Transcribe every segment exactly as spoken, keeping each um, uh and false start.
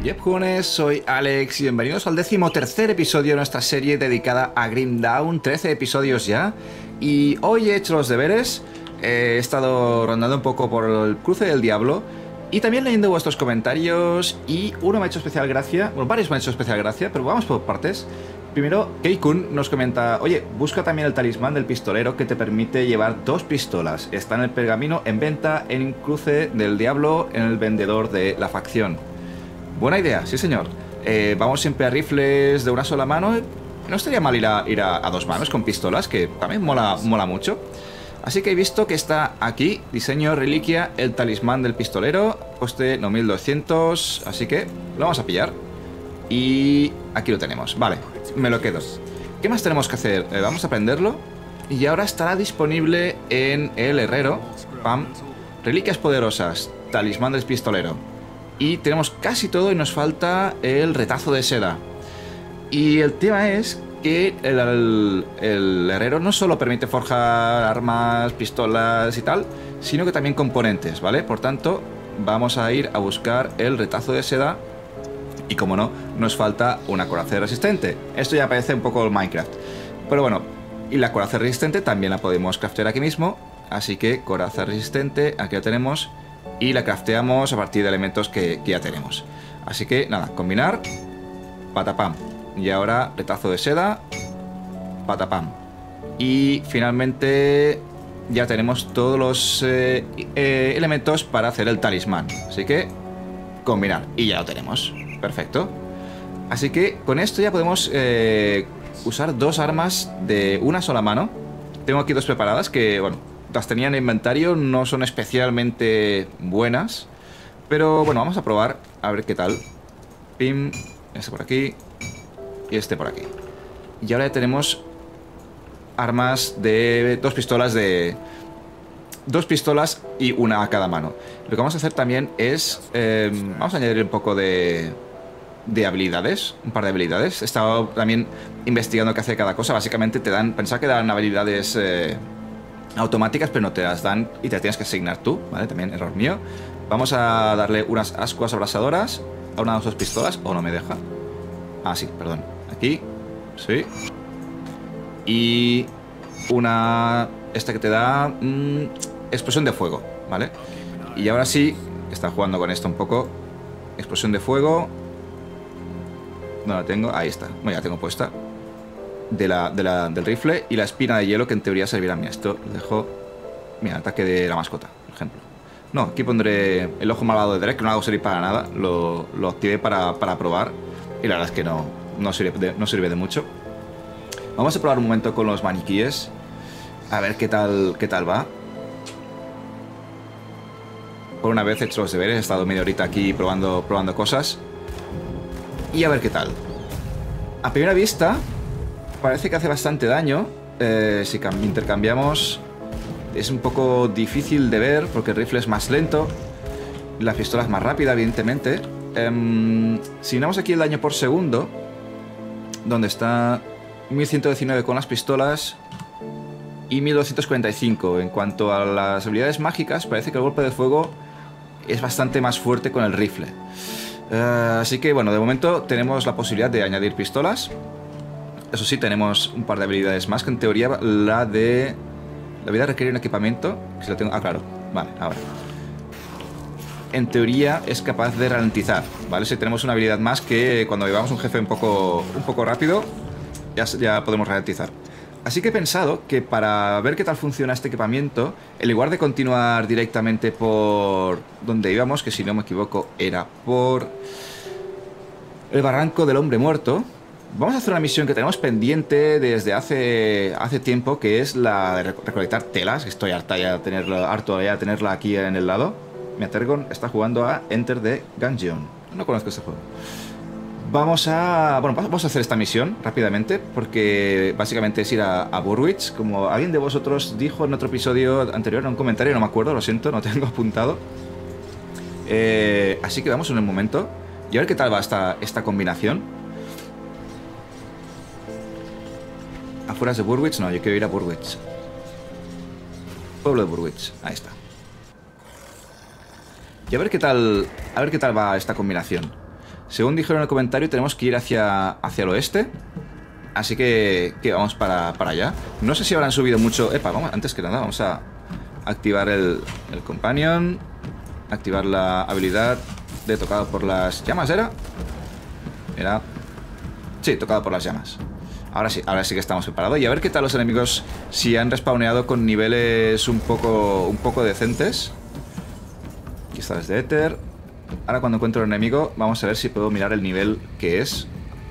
Yep, jugones, soy Alex y bienvenidos al decimotercer episodio de nuestra serie dedicada a Grim Dawn. trece episodios ya. Y hoy he hecho los deberes, he estado rondando un poco por el cruce del diablo y también leyendo vuestros comentarios, y uno me ha hecho especial gracia, bueno, varios me han hecho especial gracia, pero vamos por partes. Primero, Keikun nos comenta: oye, busca también el talismán del pistolero que te permite llevar dos pistolas. Está en el pergamino en venta en cruce del diablo en el vendedor de la facción. Buena idea, sí señor. Eh, vamos siempre a rifles de una sola mano. No estaría mal ir a, ir a, a dos manos con pistolas, que también mola, mola mucho. Así que he visto que está aquí, diseño, reliquia, el talismán del pistolero, coste no mil doscientos, así que lo vamos a pillar. Y aquí lo tenemos, vale, me lo quedo. ¿Qué más tenemos que hacer? Eh, vamos a prenderlo. Y ahora estará disponible en el herrero. Pam. Reliquias poderosas, talismán del pistolero. Y tenemos casi todo y nos falta el retazo de seda. Y el tema es que el, el, el herrero no solo permite forjar armas, pistolas y tal, sino que también componentes, ¿vale? Por tanto, vamos a ir a buscar el retazo de seda. Y como no, nos falta una coraza resistente. Esto ya parece un poco el Minecraft. Pero bueno, y la coraza resistente también la podemos craftear aquí mismo. Así que coraza resistente, aquí la tenemos. Y la crafteamos a partir de elementos que, que ya tenemos. Así que nada, combinar. Patapam. Y ahora retazo de seda. Patapam. Y finalmente ya tenemos todos los eh, eh, elementos para hacer el talismán. Así que combinar. Y ya lo tenemos. Perfecto. Así que con esto ya podemos eh, usar dos armas de una sola mano. Tengo aquí dos preparadas que, bueno, las tenía en el inventario, no son especialmente buenas, pero bueno, vamos a probar a ver qué tal. Pim, este por aquí y este por aquí. Y ahora ya tenemos armas de dos pistolas de... Dos pistolas y una a cada mano. Lo que vamos a hacer también es... Eh, vamos a añadir un poco de... de habilidades, un par de habilidades. He estado también investigando qué hace cada cosa. Básicamente te dan... Pensaba que dan habilidades... Eh, automáticas, pero no te las dan y te las tienes que asignar tú, ¿vale? También error mío. Vamos a darle unas ascuas abrasadoras a una de las dos pistolas, o no me deja. Ah, sí, perdón. Aquí, sí. Y una... esta que te da... Mmm, explosión de fuego, ¿vale? Y ahora sí, está jugando con esto un poco. Explosión de fuego. No la tengo, ahí está. Bueno, ya la tengo puesta. De la, de la, del rifle y la espina de hielo, que en teoría servirá a mí. Esto lo dejo. Mira, ataque de la mascota, por ejemplo. No, aquí pondré el ojo malvado de Drek, que no lo hago servir para nada. Lo, lo activé para, para probar. Y la verdad es que no, no, sirve de, no sirve de mucho. Vamos a probar un momento con los maniquíes. A ver qué tal, qué tal va. Por una vez he hecho los deberes. He estado media horita aquí probando, probando cosas. Y a ver qué tal. A primera vista parece que hace bastante daño. eh, Si intercambiamos, es un poco difícil de ver porque el rifle es más lento, la pistola es más rápida, evidentemente. eh, Si miramos aquí el daño por segundo, donde está mil ciento diecinueve con las pistolas y mil doscientos cuarenta y cinco. En cuanto a las habilidades mágicas, parece que el golpe de fuego es bastante más fuerte con el rifle. eh, Así que bueno, de momento tenemos la posibilidad de añadir pistolas. Eso sí, tenemos un par de habilidades más, que en teoría la de... La habilidad requiere un equipamiento. Si lo tengo... Ah, claro. Vale, ahora. En teoría es capaz de ralentizar, ¿vale? Si tenemos una habilidad más que cuando llevamos un jefe un poco, un poco rápido, ya, ya podemos ralentizar. Así que he pensado que para ver qué tal funciona este equipamiento, en lugar de continuar directamente por donde íbamos, que si no me equivoco era por el barranco del hombre muerto, vamos a hacer una misión que tenemos pendiente desde hace, hace tiempo, que es la de recolectar telas. Estoy harta ya de tenerla, harto ya de tenerla aquí en el lado. Mi Tergon está jugando a Enter the Gungeon. No conozco este juego. Vamos a... Bueno, vamos a hacer esta misión rápidamente, porque básicamente es ir a, a Burwitch. Como alguien de vosotros dijo en otro episodio anterior, en un comentario, no me acuerdo, lo siento, no tengo apuntado. Eh, así que vamos en un momento y a ver qué tal va esta, esta combinación. Afueras de Burwitch, no, yo quiero ir a Burwitch. Pueblo de Burwitch, ahí está. Y a ver qué tal, a ver qué tal va esta combinación. Según dijeron en el comentario, tenemos que ir hacia, hacia el oeste. Así que, que vamos para, para allá. No sé si habrán subido mucho... Epa, vamos, antes que nada, vamos a activar el, el companion. Activar la habilidad de tocado por las llamas, ¿era? Era... Sí, tocado por las llamas. Ahora sí, ahora sí que estamos preparados. Y a ver qué tal los enemigos, si han respawneado con niveles un poco, un poco decentes. Aquí está desde Éter. Ahora cuando encuentro el enemigo, vamos a ver si puedo mirar el nivel que es.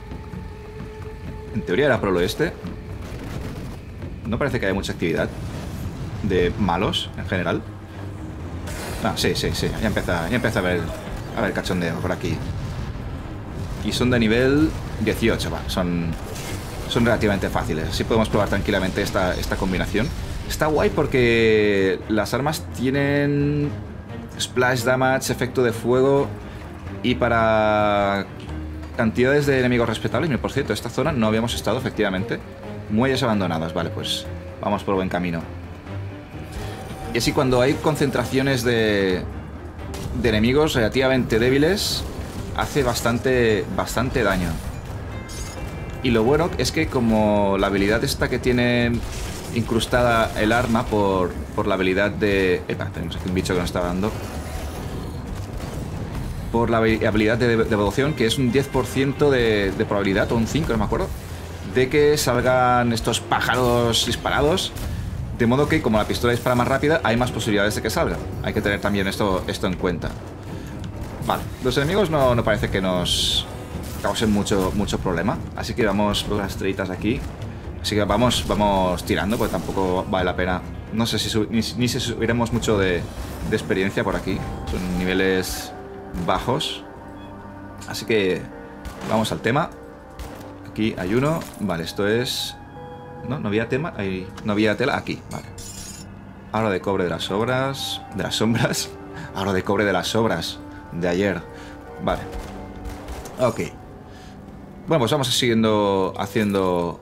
En teoría era por el oeste. No parece que haya mucha actividad de malos en general. Ah, sí, sí, sí. Ya empieza, ya empieza a ver, a ver cachondeo por aquí. Y son de nivel dieciocho, va. Son, son relativamente fáciles. Así podemos probar tranquilamente esta, esta combinación. Está guay porque las armas tienen splash damage, efecto de fuego. Y para cantidades de enemigos respetables. Por cierto, esta zona no habíamos estado, efectivamente. Muelles abandonados. Vale, pues vamos por buen camino. Y así cuando hay concentraciones de, de enemigos relativamente débiles, hace bastante, bastante daño. Y lo bueno es que como la habilidad esta que tiene incrustada el arma por, por la habilidad de... Epa, tenemos aquí un bicho que nos está dando. Por la habilidad de, de devolución, que es un diez por ciento de, de probabilidad, o un cinco, no me acuerdo, de que salgan estos pájaros disparados. De modo que, como la pistola dispara más rápida, hay más posibilidades de que salga. Hay que tener también esto, esto en cuenta. Vale, los enemigos no, no parece que nos causen mucho, mucho problema. Así que vamos por las estrellitas aquí. Así que vamos, vamos tirando, porque tampoco vale la pena. No sé si ni, ni si subiremos mucho de, de experiencia por aquí. Son niveles bajos. Así que vamos al tema. Aquí hay uno. Vale, esto es... No, no había tema. Ahí, no había tela. Aquí, vale. Ahora de cobre de las obras. De las sombras. Ahora de cobre de las obras de ayer. Vale. Ok. Bueno, pues vamos siguiendo haciendo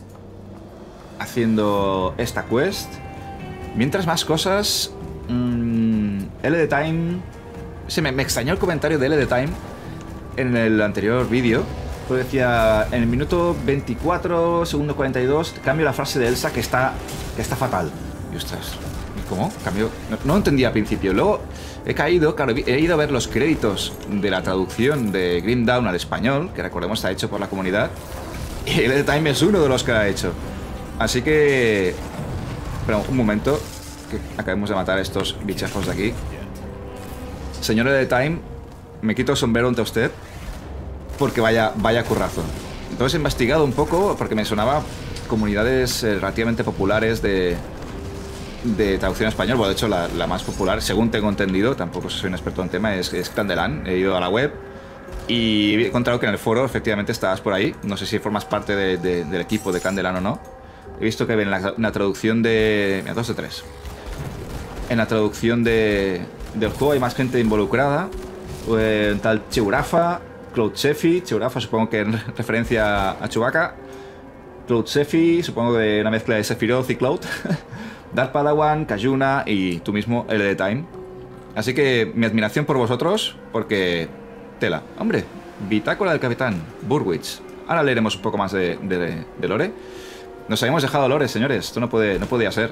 Haciendo esta quest. Mientras más cosas. mmm, L D Time. Se me, me extrañó el comentario de L D Time en el anterior vídeo. Pues decía, en el minuto veinticuatro, segundo cuarenta y dos, cambio la frase de Elsa que está, que está fatal. Y ostras, ¿cómo? Cambio. No, no entendía al principio. Luego he caído, claro, he ido a ver los créditos de la traducción de Grim Dawn al español, que recordemos está hecho por la comunidad. Y L D Time es uno de los que lo ha hecho. Así que... Pero un momento, que acabemos de matar a estos bichajos de aquí. Señor L D Time, me quito el sombrero ante usted. Porque vaya, vaya currazo. Entonces he investigado un poco, porque me sonaba comunidades eh, relativamente populares de, de traducción español. Bueno, de hecho, la, la más popular, según tengo entendido, tampoco soy un experto en tema, es, es Candelan. He ido a la web y he encontrado que en el foro efectivamente estabas por ahí. No sé si formas parte de, de, del equipo de Candelan o no. He visto que en la, en la traducción de... Mira, dos de tres. En la traducción de, del juego hay más gente involucrada. Eh, tal Cheurafa, Cloud Sefi, Cheurafa supongo que en referencia a Chewbacca. Cloud Sefi, supongo de una mezcla de Sephiroth y Cloud. Darth Padawan, Kajuna y tú mismo, L D Time. Así que mi admiración por vosotros, porque... Tela. Hombre, bitácora del Capitán Burwitch. Ahora leeremos un poco más de, de, de lore. Nos habíamos dejado lore, señores. Esto no, puede, no podía ser.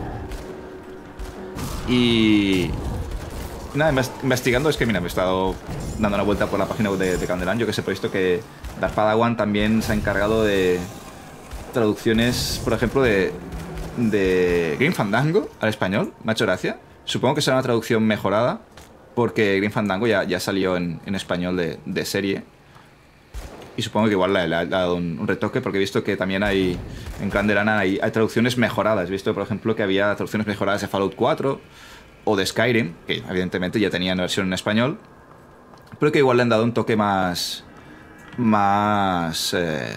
Y... Nada, investigando, es que mira, me he estado dando una vuelta por la página de, de Candelan. Yo que sé, he visto que Darth Padawan también se ha encargado de traducciones, por ejemplo, de, de Grim Fandango al español. Me ha hecho gracia. Supongo que será una traducción mejorada, porque Grim Fandango ya, ya salió en, en español de, de serie. Y supongo que igual le, le ha dado un, un retoque, porque he visto que también hay en Candelan hay, hay traducciones mejoradas. He visto, por ejemplo, que había traducciones mejoradas de Fallout cuatro o de Skyrim, que evidentemente ya tenían versión en español, pero que igual le han dado un toque más... más... Eh,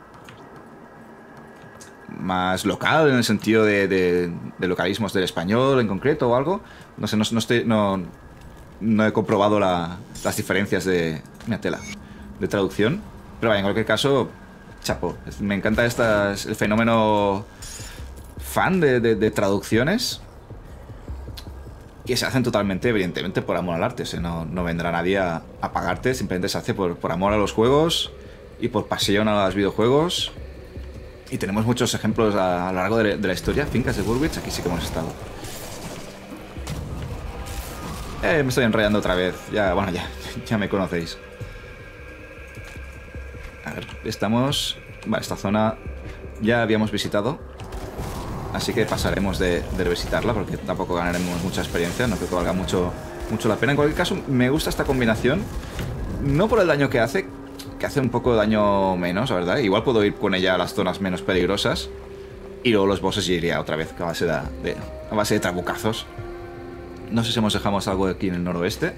más local, en el sentido de, de, de localismos del español en concreto o algo. No sé, no, no, estoy, no, no he comprobado la, las diferencias de... Mira, tela, de traducción. Pero vaya, en cualquier caso, chapo. Me encanta estas, el fenómeno fan de, de, de traducciones. que se hacen totalmente, evidentemente, por amor al arte. O sea, no, no vendrá nadie a, a pagarte, simplemente se hace por, por amor a los juegos y por pasión a los videojuegos. Y tenemos muchos ejemplos a, a lo largo de, de la historia. Fincas de Bullwich, aquí sí que hemos estado. Eh, me estoy enrollando otra vez. Ya, bueno, ya, ya me conocéis. A ver, estamos... Vale, esta zona ya habíamos visitado. Así que pasaremos de, de revisitarla porque tampoco ganaremos mucha experiencia. No creo que valga mucho, mucho la pena. En cualquier caso, me gusta esta combinación. No por el daño que hace, que hace un poco de daño menos, la verdad. Igual puedo ir con ella a las zonas menos peligrosas. Y luego los bosses iría otra vez a base de, de, a base de trabucazos. No sé si hemos dejado algo aquí en el noroeste.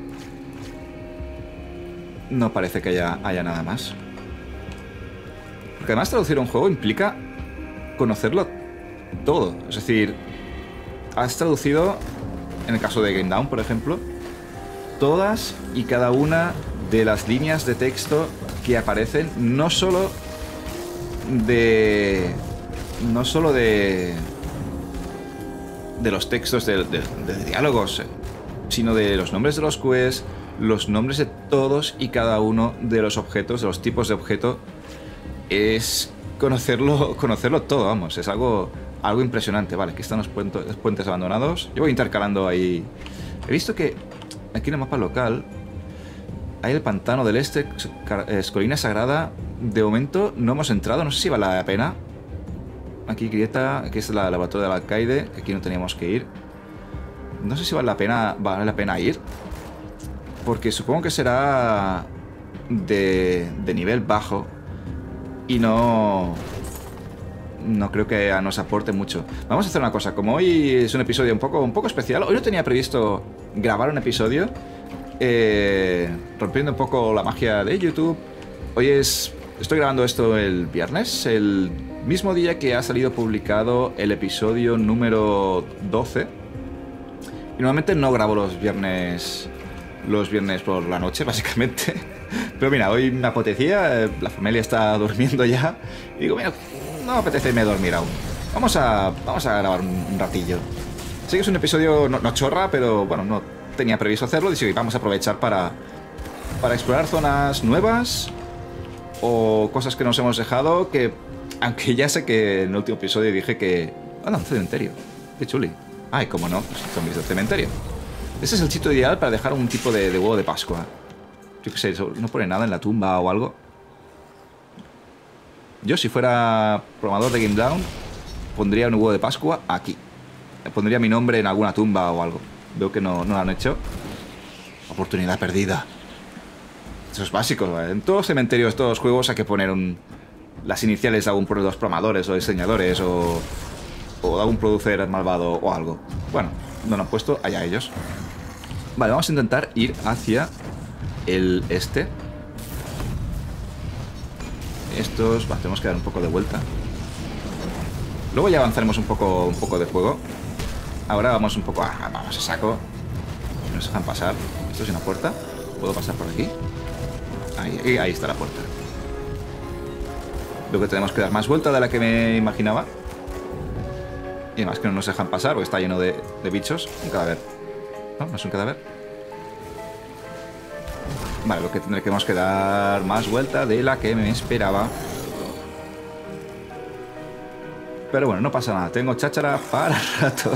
No parece que haya, haya nada más. Porque además traducir un juego implica conocerlo todo. Es decir, has traducido, en el caso de Game Down, por ejemplo, todas y cada una de las líneas de texto que aparecen, no solo de... No solo de... de los textos de, de, de diálogos, sino de los nombres de los quests, los nombres de todos y cada uno de los objetos, de los tipos de objeto. Es conocerlo, conocerlo todo, vamos, es algo, algo impresionante. Vale, aquí están los puentes, los puentes abandonados. Yo voy intercalando ahí. He visto que aquí en el mapa local hay el pantano del este, es colina sagrada. De momento no hemos entrado, no sé si vale la pena. Aquí Grieta, aquí es la laboratorio del alcaide, que aquí no teníamos que ir. No sé si vale la pena, vale la pena ir, porque supongo que será de, de nivel bajo y no, no creo que nos aporte mucho. Vamos a hacer una cosa, como hoy es un episodio un poco, un poco especial, hoy no tenía previsto grabar un episodio, eh, rompiendo un poco la magia de YouTube. Hoy es, estoy grabando esto el viernes, el mismo día que ha salido publicado el episodio número doce. Y normalmente no grabo los viernes los viernes por la noche, básicamente. Pero mira, hoy me apetecía, la familia está durmiendo ya. Y digo, mira, no me apetece irme a dormir aún. Vamos a, vamos a grabar un, un ratillo. Sé que es un episodio no, no chorra, pero bueno, no tenía previsto hacerlo. Y vamos a aprovechar para, para explorar zonas nuevas o cosas que nos hemos dejado, que... Aunque ya sé que en el último episodio dije que... ¡Ah, un cementerio! ¡Qué chuli! ¡Ay, cómo no! Pues zombies del cementerio. Ese es el sitio ideal para dejar un tipo de, de huevo de Pascua. Yo qué sé, no pone nada en la tumba o algo. Yo, si fuera programador de Game Down, pondría un huevo de Pascua aquí. Pondría mi nombre en alguna tumba o algo. Veo que no, no lo han hecho. Oportunidad perdida. Eso es básico, ¿vale? En todos los cementerios, todos los juegos hay que poner un... las iniciales de algún de los programadores o diseñadores o, o de algún producer malvado o algo. Bueno, no lo han puesto, allá ellos. Vale, vamos a intentar ir hacia el este. Estos... Va, tenemos que dar un poco de vuelta. Luego ya avanzaremos un poco, un poco de juego. Ahora vamos un poco a... Vamos a saco. Nos dejan pasar. Esto es una puerta. ¿Puedo pasar por aquí? Ahí, ahí, ahí está la puerta. Creo que tenemos que dar más vuelta de la que me imaginaba. Y además que no nos dejan pasar porque está lleno de, de bichos. Un cadáver. ¿No? ¿No es un cadáver? Vale, lo que tendremos que dar más vuelta de la que me esperaba. Pero bueno, no pasa nada. Tengo cháchara para rato.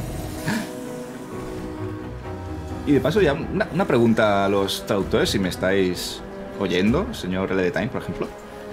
Y de paso ya una, una pregunta a los traductores, si me estáis oyendo, señor L D Time, por ejemplo.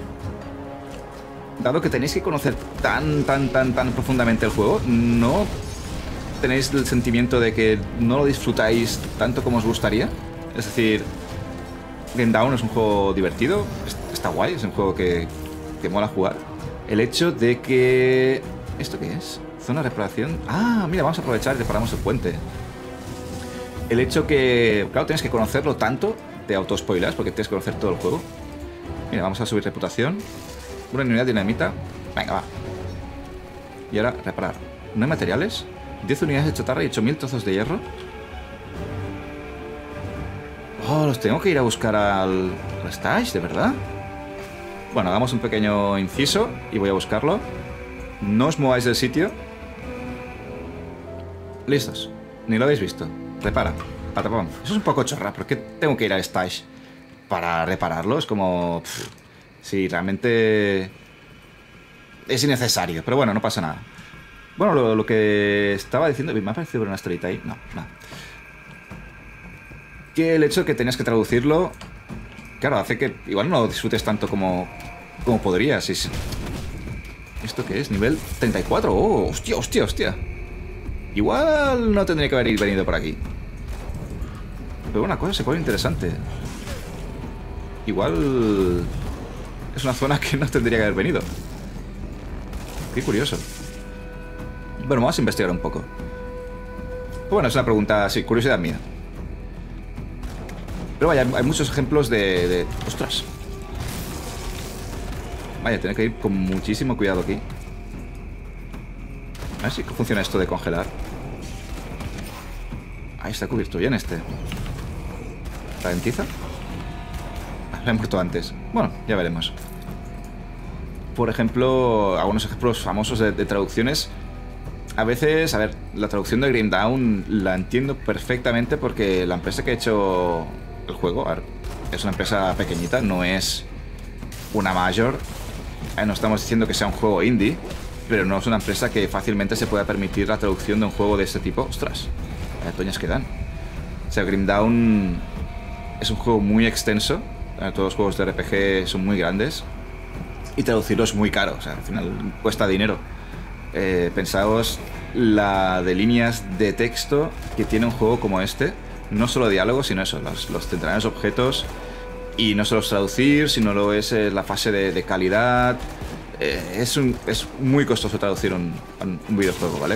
Dado que tenéis que conocer tan, tan, tan, tan profundamente el juego, ¿no tenéis el sentimiento de que no lo disfrutáis tanto como os gustaría? Es decir, Game Down es un juego divertido, está guay, es un juego que, que mola jugar. El hecho de que... ¿Esto qué es? Zona de reparación. Ah, mira, vamos a aprovechar y reparamos el puente. El hecho que... Claro, tienes que conocerlo tanto, te auto-spoilas porque tienes que conocer todo el juego. Mira, vamos a subir reputación. Una unidad de dinamita. Venga, va. Y ahora, reparar. ¿No hay materiales? diez unidades de chatarra y ocho mil trozos de hierro. Oh, los tengo que ir a buscar al... al stash, ¿de verdad? Bueno, hagamos un pequeño inciso y voy a buscarlo. No os mováis del sitio. Listos. Ni lo habéis visto. Repara. Patapam. Eso es un poco chorra. ¿Por qué tengo que ir al Stash para repararlo? Es como... Pff, sí, realmente... es innecesario. Pero bueno, no pasa nada. Bueno, lo, lo que estaba diciendo... ¿Me ha parecido ver una estrellita ahí? No, no. Que el hecho de que tenías que traducirlo... Claro, hace que igual no lo disfrutes tanto como, como podrías. Y si... ¿Esto qué es? Nivel treinta y cuatro. ¡Oh! ¡Hostia, hostia, hostia! Igual no tendría que haber venido por aquí. Pero una cosa se pone interesante. Igual... es una zona que no tendría que haber venido. Qué curioso. Bueno, vamos a investigar un poco. Bueno, es una pregunta, sí, curiosidad mía. Pero vaya, hay muchos ejemplos de... de... ¡Ostras! Vaya, tener que ir con muchísimo cuidado aquí. A ver si funciona esto de congelar. Ahí está cubierto bien este. ¿Ralentiza? Ah, me he muerto antes. Bueno, ya veremos. Por ejemplo, algunos ejemplos famosos de, de traducciones. A veces, a ver, la traducción de Grim Dawn la entiendo perfectamente porque la empresa que ha hecho el juego, a ver, es una empresa pequeñita, no es una major. No estamos diciendo que sea un juego indie, pero no es una empresa que fácilmente se pueda permitir la traducción de un juego de este tipo. ¡Ostras! Vaya toñas que dan. O sea, Grim Dawn es un juego muy extenso. Todos los juegos de R P G son muy grandes. Y traducirlo es muy caro. O sea, al final cuesta dinero. Eh, pensaos la de líneas de texto que tiene un juego como este. No solo diálogos, sino eso, los, los centrales objetos. Y no solo es traducir, sino lo es eh, la fase de, de calidad. Eh, es, un, es muy costoso traducir un, un videojuego, ¿vale?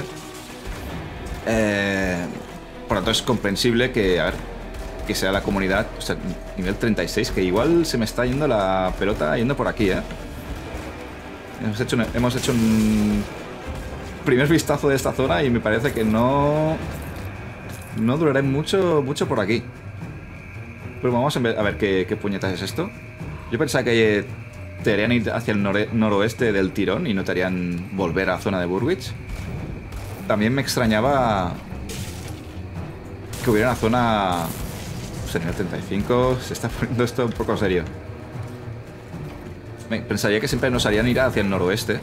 Eh, por lo tanto, es comprensible que, a ver, que sea la comunidad, o sea, nivel treinta y seis, que igual se me está yendo la pelota yendo por aquí, ¿eh? Hemos hecho, un, hemos hecho un primer vistazo de esta zona y me parece que no... no duraré mucho, mucho por aquí. Pero vamos a ver, a ver qué, qué puñetas es esto. Yo pensaba que te harían ir hacia el nor noroeste del tirón y no te harían volver a la zona de Burwich. También me extrañaba que hubiera una zona... pues en el treinta y cinco se está poniendo esto un poco serio. Pensaría que siempre nos harían ir hacia el noroeste.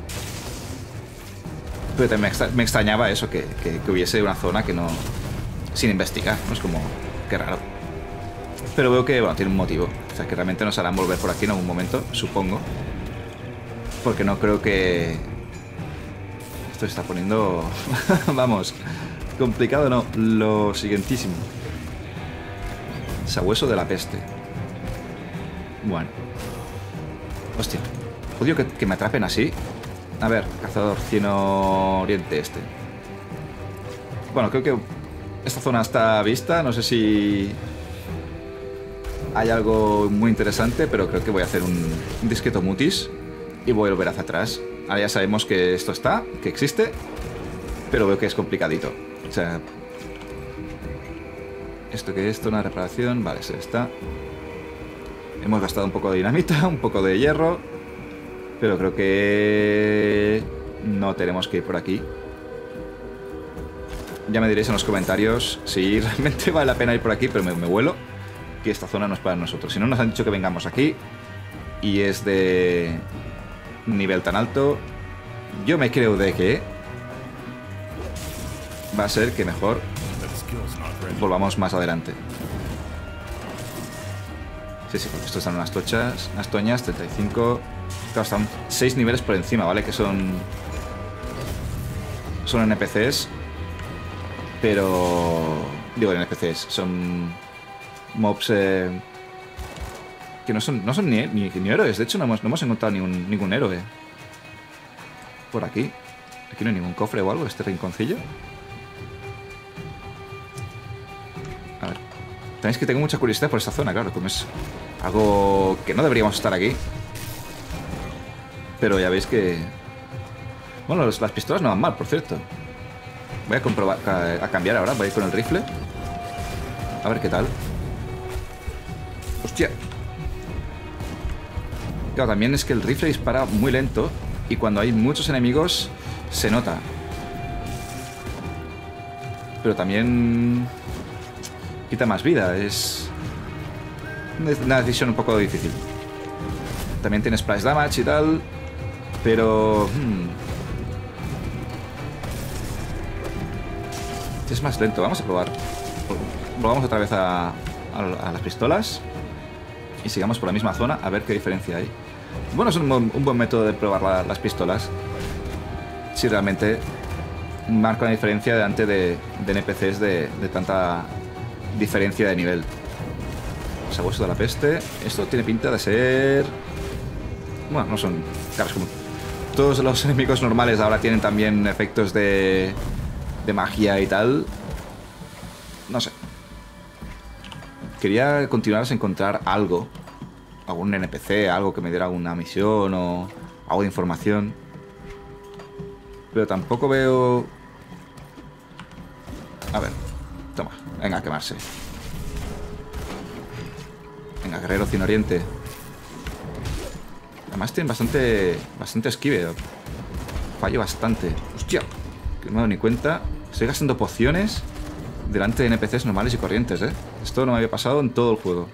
Pero me, extra me extrañaba eso, que, que, que hubiese una zona que no... sin investigar, ¿no? Es como... qué raro. Pero veo que, bueno, tiene un motivo. O sea, que realmente nos harán volver por aquí en algún momento, supongo. Porque no creo que... esto se está poniendo... vamos, complicado no, lo siguientísimo. Sabueso de la peste. Bueno. Hostia, odio que, que me atrapen así. A ver, cazador cieno oriente este. Bueno, creo que esta zona está vista. No sé si hay algo muy interesante, pero creo que voy a hacer un, un discreto mutis y voy a volver hacia atrás. Ahora ya sabemos que esto está, que existe, pero veo que es complicadito. O sea... ¿esto qué es? ¿Esto una reparación? Vale, se está. Hemos gastado un poco de dinamita, un poco de hierro, pero creo que no tenemos que ir por aquí. Ya me diréis en los comentarios si realmente vale la pena ir por aquí, pero me, me vuelo que esta zona no es para nosotros. Si no, nos han dicho que vengamos aquí y es de nivel tan alto, yo me creo de que va a ser que mejor volvamos más adelante. Sí, sí, porque estos están unas tochas, unas toñas, treinta y cinco. Claro, están seis niveles por encima, ¿vale? Que son... son N P Cs. Pero... digo, N P Cs, son... mobs eh, que no son, no son ni, ni, ni héroes. De hecho, no hemos, no hemos encontrado ningún, ningún héroe por aquí. Aquí no hay ningún cofre o algo, este rinconcillo. A ver. Tenéis que tengo mucha curiosidad por esta zona, claro, como es algo que no deberíamos estar aquí. Pero ya veis que... bueno, los, las pistolas no van mal, por cierto. Voy a comprobar, a, a cambiar ahora, voy a ir con el rifle. A ver qué tal. ¡Hostia! Claro, también es que el rifle dispara muy lento y cuando hay muchos enemigos se nota. pero también quita más vida. Es una decisión un poco difícil. También tiene splash damage y tal, pero hmm, es más lento. Vamos a probar. Volvamos otra vez a, a, a las pistolas y sigamos por la misma zona a ver qué diferencia hay. Bueno, es un, un buen método de probar la, las pistolas. Si realmente marca una diferencia delante de, de N P Cs de, de tanta diferencia de nivel. Sabueso de la peste. Esto tiene pinta de ser... Bueno, no son... Claro, es como... Todos los enemigos normales ahora tienen también efectos de... de magia y tal. No sé. Quería continuar a encontrar algo. Algún N P C, algo que me diera alguna misión o algo de información. Pero tampoco veo... A ver, toma, venga a quemarse. Venga, guerrero Cien Oriente. Además tienen bastante... Bastante esquive. Fallo bastante. Hostia, que no me he dado ni cuenta. Estoy gastando pociones delante de N P Cs normales y corrientes, ¿eh? Esto no me había pasado en todo el juego.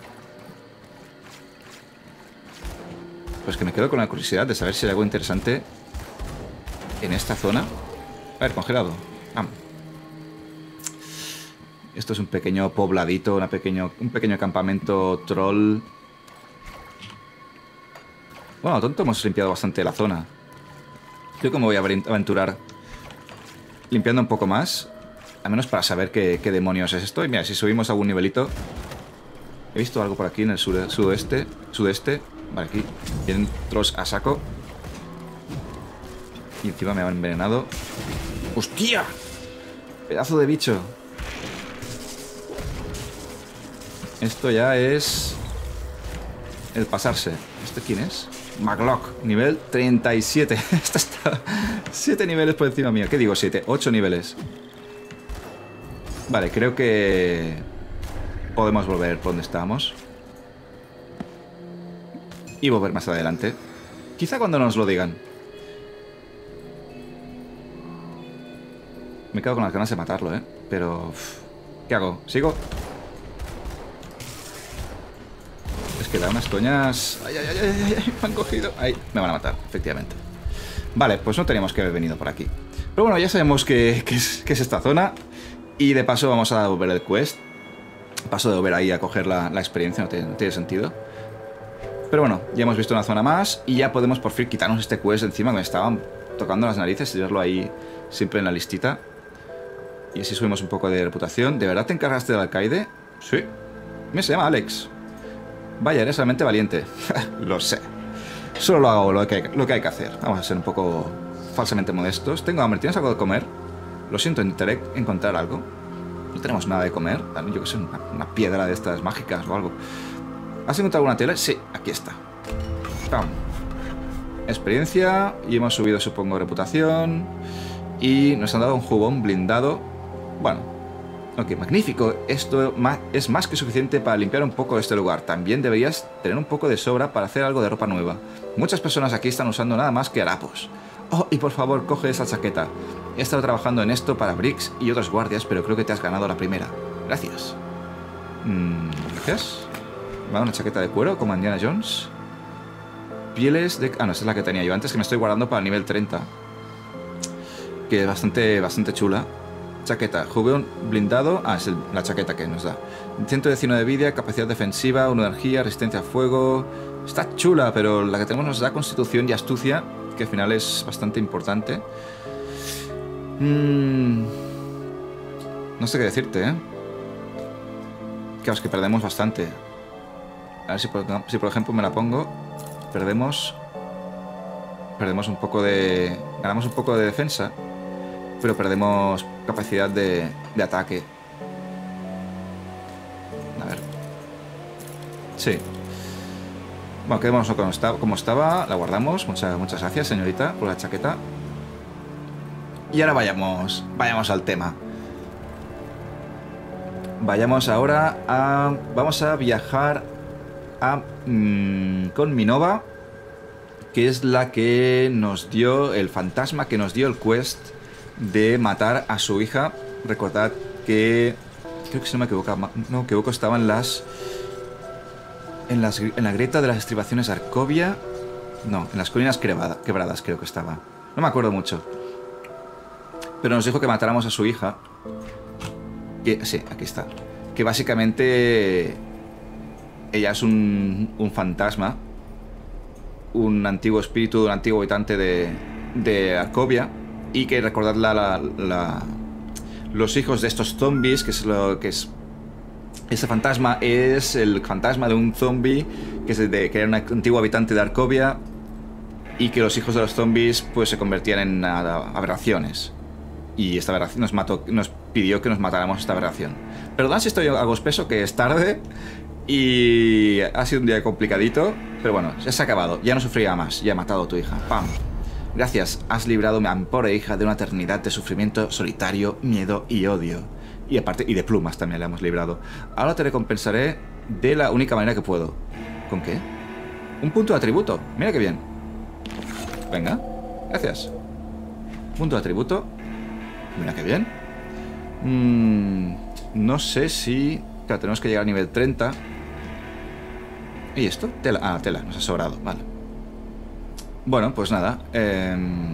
Pues que me quedo con la curiosidad de saber si hay algo interesante en esta zona. A ver, congelado. Ah. Esto es un pequeño pobladito, una pequeño, un pequeño campamento troll. Bueno, tonto, hemos limpiado bastante la zona. Creo que me voy a aventurar limpiando un poco más. Al menos para saber qué, qué demonios es esto. Y mira, si subimos algún nivelito. He visto algo por aquí en el sur, sudoeste. Sudeste. Vale, aquí vienen trolls a saco. Y encima me han envenenado. ¡Hostia! Pedazo de bicho. Esto ya es... el pasarse. ¿Este quién es? Maglock, nivel treinta y siete. Esta está siete niveles por encima mío. ¿Qué digo? siete, ocho niveles. Vale, creo que podemos volver por donde estábamos. Y volver más adelante. Quizá cuando nos lo digan. Me quedo con las ganas de matarlo, ¿eh? Pero... ¿qué hago? ¿Sigo? Es que da unas coñas... ¡Ay, ay, ay, ay, ay! Me han cogido... Ahí, me van a matar, efectivamente. Vale, pues no teníamos que haber venido por aquí. Pero bueno, ya sabemos que, que, es, que es esta zona. Y de paso vamos a volver el quest. Paso de volver ahí a coger la, la experiencia, no tiene, no tiene sentido. Pero bueno, ya hemos visto una zona más. Y ya podemos por fin quitarnos este quest encima que me estaban tocando las narices y tenerlo ahí siempre en la listita. Y así subimos un poco de reputación. ¿De verdad te encargaste del alcaide? Sí. Me se llama Alex. Vaya, eres realmente valiente. Lo sé. Solo lo hago lo que, lo que hay que hacer. Vamos a ser un poco falsamente modestos. Tengo hambre. ¿Tienes algo de comer? Lo siento, intentaré encontrar algo. No tenemos nada de comer. Yo que sé, una, una piedra de estas mágicas o algo. ¿Has encontrado alguna tela? Sí, aquí está. Pam. Experiencia. Y hemos subido, supongo, reputación. Y nos han dado un jubón blindado. Bueno. Ok, magnífico. Esto es más que suficiente para limpiar un poco este lugar. También deberías tener un poco de sobra para hacer algo de ropa nueva. Muchas personas aquí están usando nada más que harapos. Oh, y por favor, coge esa chaqueta. He estado trabajando en esto para Briggs y otros guardias, pero creo que te has ganado la primera. Gracias. Mm, gracias. Me ha dado una chaqueta de cuero, como Indiana Jones. Pieles de... Ah, no, esa es la que tenía yo antes, que me estoy guardando para el nivel treinta. Que es bastante, bastante chula. Chaqueta, jubón blindado. Ah, es el, la chaqueta que nos da. ciento diecinueve de vida, capacidad defensiva, uno de energía, resistencia a fuego. Está chula, pero la que tenemos nos da constitución y astucia, que al final es bastante importante. Mm, no sé qué decirte, ¿eh? Claro, es que perdemos bastante. A ver si por, si por ejemplo me la pongo. Perdemos... Perdemos un poco de... Ganamos un poco de defensa, pero perdemos capacidad de, de ataque. A ver. Sí. Bueno, quedémonos como estaba, como estaba. La guardamos. Muchas, muchas gracias, señorita, por la chaqueta. Y ahora vayamos, vayamos al tema. Vayamos ahora a... Vamos a viajar a, mmm, con Minova, que es la que nos dio el fantasma, que nos dio el quest de matar a su hija recordad que... Creo que si no me equivoco, no me equivoco, estaban las... En, las, en la grieta de las estribaciones de Arkovia. No, en las colinas quebrada, quebradas creo que estaba. No me acuerdo mucho. Pero nos dijo que matáramos a su hija. Que, sí, aquí está. Que básicamente ella es un, un fantasma. Un antiguo espíritu, un antiguo habitante de, de Arkovia. Y que recordad la, la, la, los hijos de estos zombies, que es lo que es... Este fantasma es el fantasma de un zombie que, es de, que era un antiguo habitante de Arkovia y que los hijos de los zombies pues se convertían en aberraciones. Y esta aberración nos, mató, nos pidió que nos matáramos esta aberración. Perdón si estoy algo espeso, que es tarde y ha sido un día complicadito, pero bueno, ya se ha acabado. Ya no sufrirá más, ya he matado a tu hija. ¡Pam! Gracias, has librado a mi pobre hija de una eternidad de sufrimiento solitario, miedo y odio. Y aparte, y de plumas también la hemos librado. Ahora te recompensaré de la única manera que puedo. ¿Con qué? Un punto de atributo. Mira qué bien. Venga, gracias. Punto de atributo. Mira qué bien. Mm, no sé si... Claro, tenemos que llegar a nivel treinta. ¿Y esto? Tela. Ah, tela, nos ha sobrado. Vale. Bueno, pues nada. Eh,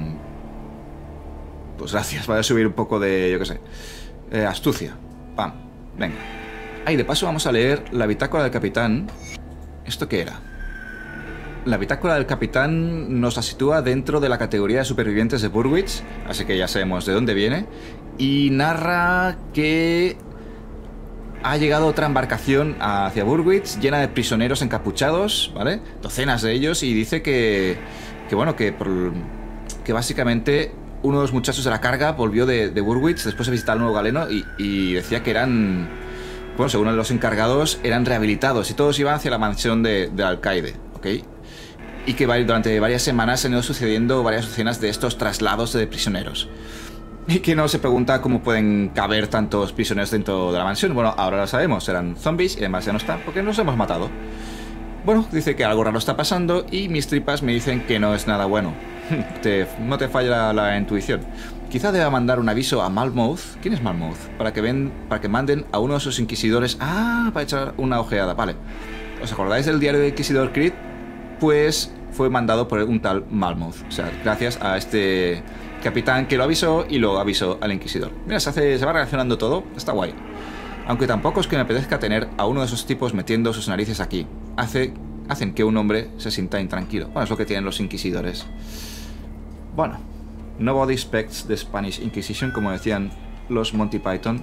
pues gracias. Voy a subir un poco de... Yo qué sé. Eh, astucia. Pam. Venga. Ah, y de paso vamos a leer la bitácora del capitán. ¿Esto qué era? La bitácora del capitán nos la sitúa dentro de la categoría de supervivientes de Burwitz, así que ya sabemos de dónde viene. Y narra que ha llegado otra embarcación hacia Burwitz llena de prisioneros encapuchados, ¿vale? Docenas de ellos, y dice que... Que bueno, que, por, que básicamente... Uno de los muchachos de la carga volvió de, de Burwitz después de visitar el nuevo galeno y, y decía que eran, bueno, según los encargados, eran rehabilitados y todos iban hacia la mansión de, de alcaide, ¿ok? Y que durante varias semanas se han ido sucediendo varias escenas de estos traslados de prisioneros. Y que no se pregunta cómo pueden caber tantos prisioneros dentro de la mansión. Bueno, ahora lo sabemos, eran zombies y además ya no están porque nos hemos matado. Bueno, dice que algo raro está pasando y mis tripas me dicen que no es nada bueno. Te, no te falla la, la intuición. Quizá deba mandar un aviso a Malmouth. ¿Quién es Malmouth? Para que, ven, para que manden a uno de sus inquisidores. Ah, para echar una ojeada. Vale. ¿Os acordáis del diario de Inquisidor Creed? Pues fue mandado por un tal Malmouth. O sea, gracias a este capitán que lo avisó y lo avisó al inquisidor. Mira, se, hace, se va reaccionando todo. Está guay. Aunque tampoco es que me apetezca tener a uno de esos tipos metiendo sus narices aquí. Hace, hacen que un hombre se sienta intranquilo. Bueno, es lo que tienen los inquisidores. Bueno, nobody expects the Spanish Inquisition, como decían los Monty Python.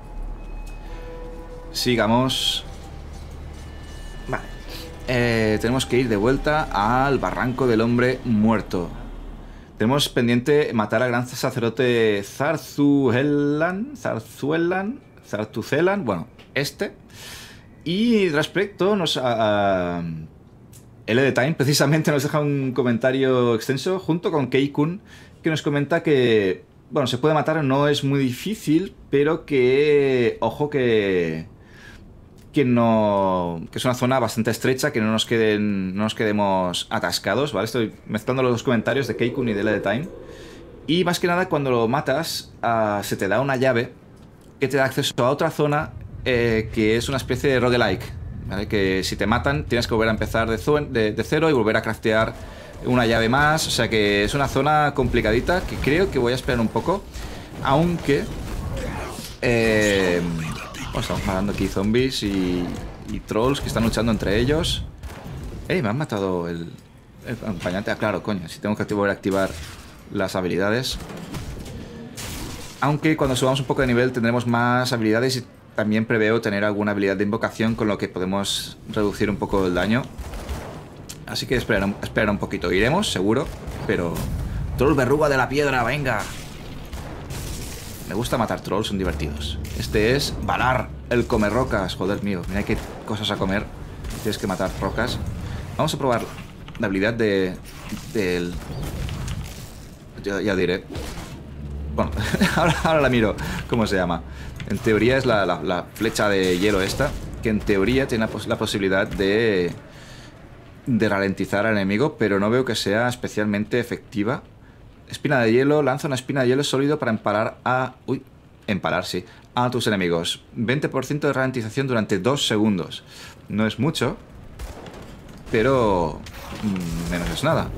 Sigamos. Vale. Eh, tenemos que ir de vuelta al barranco del hombre muerto. Tenemos pendiente matar al gran sacerdote Zarzuelan. Zarzuelan. Zartuzelan. Bueno, este. Y respecto, nos... Uh, L D Time precisamente nos deja un comentario extenso junto con Keikun, que nos comenta que, bueno, se puede matar, no es muy difícil, pero que, ojo, que que no que es una zona bastante estrecha, que no nos queden no nos quedemos atascados, ¿vale? Estoy mezclando los comentarios de Keikun y de L D Time. Y más que nada, cuando lo matas, uh, se te da una llave que te da acceso a otra zona eh, que es una especie de roguelike. ¿Vale? Que si te matan tienes que volver a empezar de, de, de cero y volver a craftear una llave más. O sea que es una zona complicadita que creo que voy a esperar un poco. Aunque eh, bueno, estamos matando aquí zombies y, y trolls que están luchando entre ellos. ¡Ey! Me han matado el, el acompañante. Ah, claro, coño. Si tengo que volver a activar las habilidades. Aunque cuando subamos un poco de nivel tendremos más habilidades y también preveo tener alguna habilidad de invocación con lo que podemos reducir un poco el daño. Así que esperar, esperar un poquito. Iremos, seguro, pero... Troll verruga de la piedra, venga. Me gusta matar trolls, son divertidos. Este es Valar, el come rocas. Joder mío, mira qué cosas a comer. Tienes que matar rocas. Vamos a probar la habilidad de... del... Ya, ya diré. Bueno, ahora, ahora la miro. ¿Cómo se llama? En teoría es la, la, la flecha de hielo esta, que en teoría tiene la, pos la posibilidad de, de ralentizar al enemigo, pero no veo que sea especialmente efectiva. Espina de hielo, lanza una espina de hielo sólido para empalar a... Uy, Empalar, sí. A tus enemigos. veinte por ciento de ralentización durante dos segundos. No es mucho, pero mmm, menos es nada.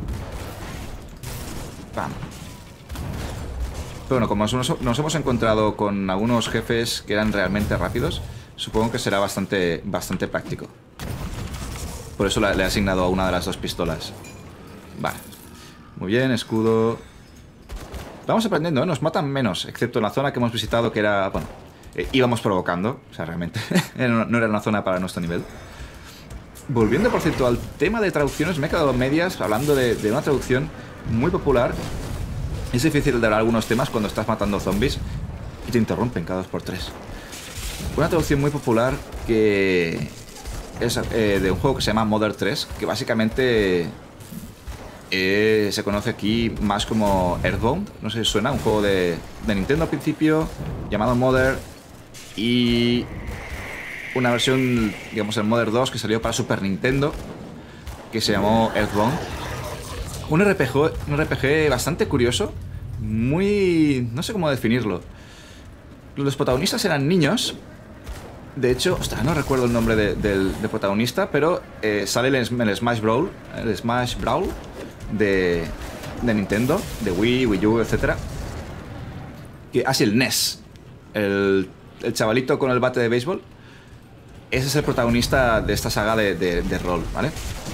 Pam. Pero bueno, como nos, nos hemos encontrado con algunos jefes que eran realmente rápidos, supongo que será bastante, bastante práctico. Por eso le he asignado a una de las dos pistolas. Vale. Muy bien, escudo. Vamos aprendiendo, ¿eh? Nos matan menos, excepto en la zona que hemos visitado, que era... Bueno, eh, íbamos provocando. O sea, realmente no era una zona para nuestro nivel. Volviendo, por cierto, al tema de traducciones, me he quedado en medias hablando de, de una traducción muy popular. Es difícil dar algunos temas cuando estás matando zombies y te interrumpen cada dos por tres. Una traducción muy popular que es eh, de un juego que se llama Mother tres, que básicamente eh, se conoce aquí más como Earthbound. No sé si suena, un juego de, de Nintendo al principio, llamado Mother, y una versión, digamos, el Mother dos que salió para Super Nintendo, que se llamó Earthbound. Un R P G, un R P G bastante curioso, muy... no sé cómo definirlo. Los protagonistas eran niños. De hecho, ostras, no recuerdo el nombre de, del de protagonista, pero eh, sale el, el Smash Brawl, el Smash Brawl de, de Nintendo, de Wii, Wii U, etcétera. Que, ah, sí, el N E S, el, el chavalito con el bate de béisbol. Ese es el protagonista de esta saga de, de, de rol, ¿vale?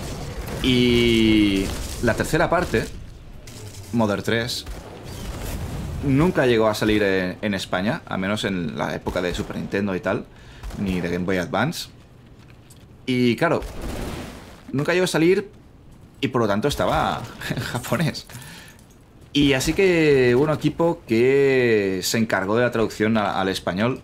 Y la tercera parte, Mother tres, nunca llegó a salir en, en España, al menos en la época de Super Nintendo y tal, ni de Game Boy Advance. Y claro, nunca llegó a salir y por lo tanto estaba en japonés. Y así que hubo un equipo que se encargó de la traducción a, al español,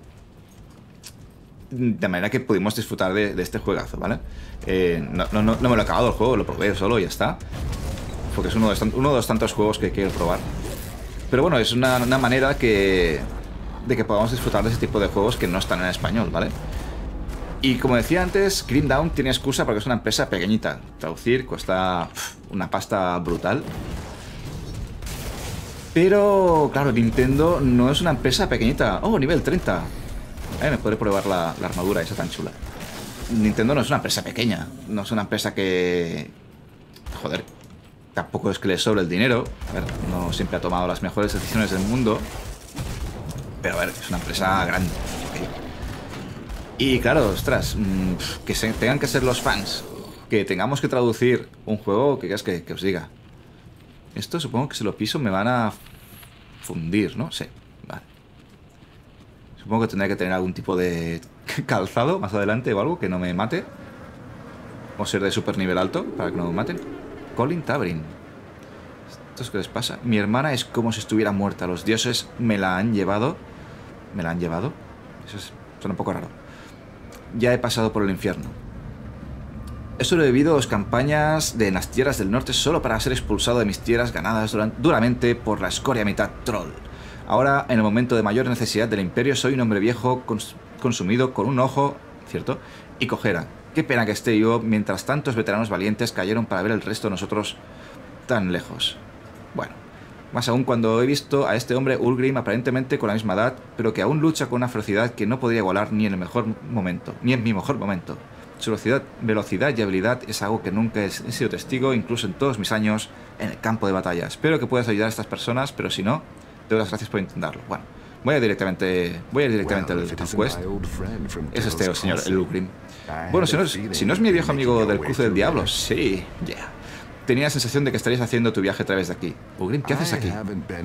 de manera que pudimos disfrutar de, de este juegazo, ¿vale? Eh, no, no, no me lo he acabado el juego, lo probé solo y ya está, porque es uno de, uno de los tantos juegos que quiero probar. Pero bueno, es una, una manera que, de que podamos disfrutar de ese tipo de juegos que no están en español, ¿vale? Y como decía antes, Grim Dawn tiene excusa porque es una empresa pequeñita. Traducir cuesta pff, una pasta brutal. Pero, claro, Nintendo no es una empresa pequeñita. Oh, nivel treinta. Eh, me podré probar la, la armadura esa tan chula. Nintendo no es una empresa pequeña. No es una empresa que... Joder, tampoco es que le sobre el dinero. A ver, no siempre ha tomado las mejores decisiones del mundo. Pero a ver, es una empresa grande. ¿Okay? Y claro, ostras, mmm, que se, tengan que ser los fans, que tengamos que traducir un juego, que quieras que, que os diga. Esto supongo que si lo piso me van a fundir, ¿no? Sí, vale. Supongo que tendré que tener algún tipo de calzado más adelante o algo que no me mate. O ser de super nivel alto para que no me maten. Colin Tabrin. ¿Esto es qué les pasa? Mi hermana es como si estuviera muerta. Los dioses me la han llevado. ¿Me la han llevado? Eso es, suena un poco raro. Ya he pasado por el infierno. He sobrevivido a dos campañas de en las tierras del norte solo para ser expulsado de mis tierras ganadas durante, duramente por la escoria mitad troll. Ahora, en el momento de mayor necesidad del imperio, soy un hombre viejo cons consumido con un ojo, ¿cierto? Y cojera. Qué pena que esté yo mientras tantos veteranos valientes cayeron para ver el resto de nosotros tan lejos. Bueno, más aún cuando he visto a este hombre Ulgrim aparentemente con la misma edad, pero que aún lucha con una ferocidad que no podría igualar ni en el mejor momento, ni en mi mejor momento. Su velocidad, velocidad y habilidad es algo que nunca he sido testigo, incluso en todos mis años en el campo de batalla. Espero que puedas ayudar a estas personas, pero si no, te doy las gracias por intentarlo. Bueno, voy a directamente, voy a ir directamente al quest. Es este el señor, el Ulgrim. Bueno, si no, es, si no es mi viejo amigo del cruce del diablo, sí, ya. Yeah. Tenía la sensación de que estarías haciendo tu viaje a través de aquí. Ulgrim, ¿qué haces aquí?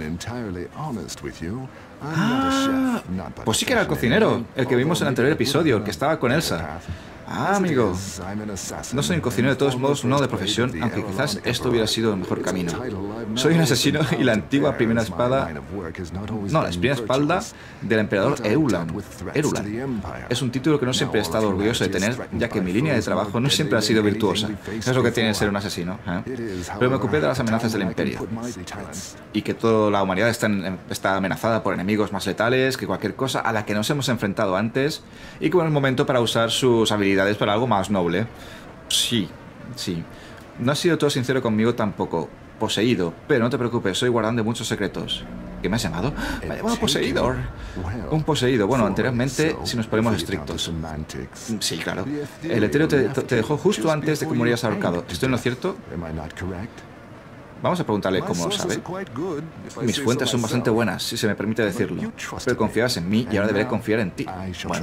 Ah, pues sí que era el cocinero, el que vimos en el anterior episodio, el que estaba con Elsa. Ah, amigo. No soy un cocinero, de todos modos, no de profesión, aunque quizás esto hubiera sido el mejor camino. Soy un asesino y la antigua primera espada... No, la primera espalda del emperador Eulan. Erulan. Es un título que no siempre he estado orgulloso de tener, ya que mi línea de trabajo no siempre ha sido virtuosa. Es lo que tiene ser un asesino, ¿eh? Pero me ocupé de las amenazas del imperio. Y que toda la humanidad está, en, está amenazada por enemigos más letales que cualquier cosa a la que nos hemos enfrentado antes, y como es el momento para usar sus habilidades para algo más noble. Sí, sí. No has sido todo sincero conmigo tampoco. poseído. Pero no te preocupes, soy guardián de muchos secretos. ¿Qué me has llamado? Me ha llamado poseídor. Un poseído. Bueno, anteriormente, si nos ponemos estrictos. Sí, claro. El etéreo te, te dejó justo antes de que murieras ahorcado. ¿Estoy en lo cierto? Vamos a preguntarle cómo lo sabe. Mis fuentes son bastante buenas, si se me permite decirlo. Pero confiabas en mí y ahora deberé confiar en ti. Bueno.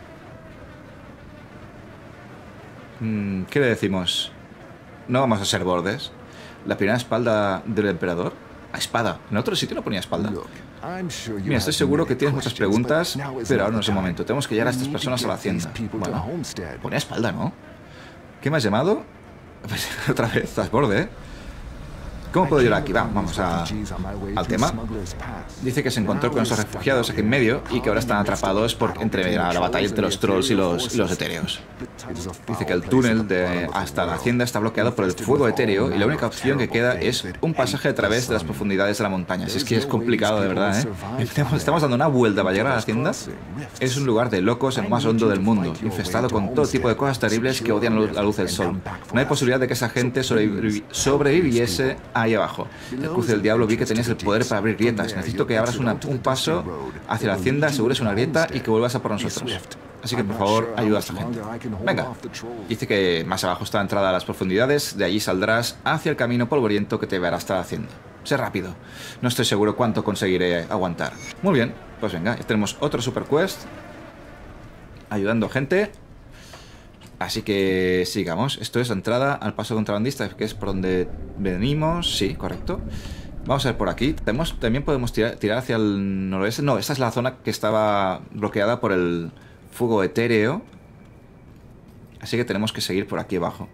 Mm, ¿Qué le decimos? No vamos a ser bordes. La primera espalda del emperador. ¿A espada? ¿En otro sitio no ponía espalda? Mira, estoy seguro que tienes muchas preguntas, pero ahora no es el momento. Tenemos que llevar a estas personas a la hacienda. Bueno, ponía espalda, ¿no? ¿Qué me has llamado? Pues, otra vez, estás borde, ¿eh? ¿Cómo puedo llegar aquí? Va, vamos a, al tema. Dice que se encontró con esos refugiados aquí en medio y que ahora están atrapados por, entre la, la batalla entre los trolls y los, y los etéreos. Dice que el túnel de, hasta la hacienda está bloqueado por el fuego etéreo y la única opción que queda es un pasaje a través de las profundidades de la montaña. Si es que es complicado, de verdad, ¿eh? Estamos dando una vuelta para llegar a la hacienda. Es un lugar de locos en lo más hondo del mundo, infestado con todo tipo de cosas terribles que odian la luz del sol. No hay posibilidad de que esa gente sobrevivi sobreviviese ahí abajo. El cruce del diablo vi que tenías el poder para abrir grietas. Necesito que abras una, un paso hacia la hacienda, asegures una grieta y que vuelvas a por nosotros. Así que, por favor, ayuda a esta gente. Venga. Dice que más abajo está la entrada a las profundidades. De allí saldrás hacia el camino polvoriento que te llevará hasta la hacienda. Sé rápido. No estoy seguro cuánto conseguiré aguantar. Muy bien. Pues venga, ya tenemos otro super quest. Ayudando gente. Así que sigamos. Esto es la entrada al paso contrabandista, que es por donde venimos. Sí, correcto. Vamos a ver por aquí. Tenemos, también podemos tirar, tirar hacia el noroeste. No, esta es la zona que estaba bloqueada por el fuego etéreo. Así que tenemos que seguir por aquí abajo.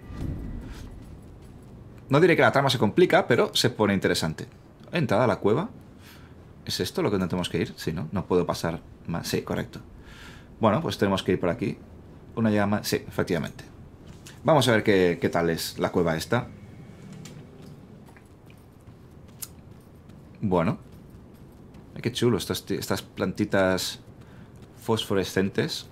No diré que la trama se complica, pero se pone interesante. Entrada a la cueva. ¿Es esto lo que no tenemos que ir? Sí, ¿no? No puedo pasar más. Sí, correcto. Bueno, pues tenemos que ir por aquí. Una llama, sí, efectivamente. Vamos a ver qué, qué tal es la cueva esta. Bueno. Ay, qué chulo, estas, estas plantitas fosforescentes.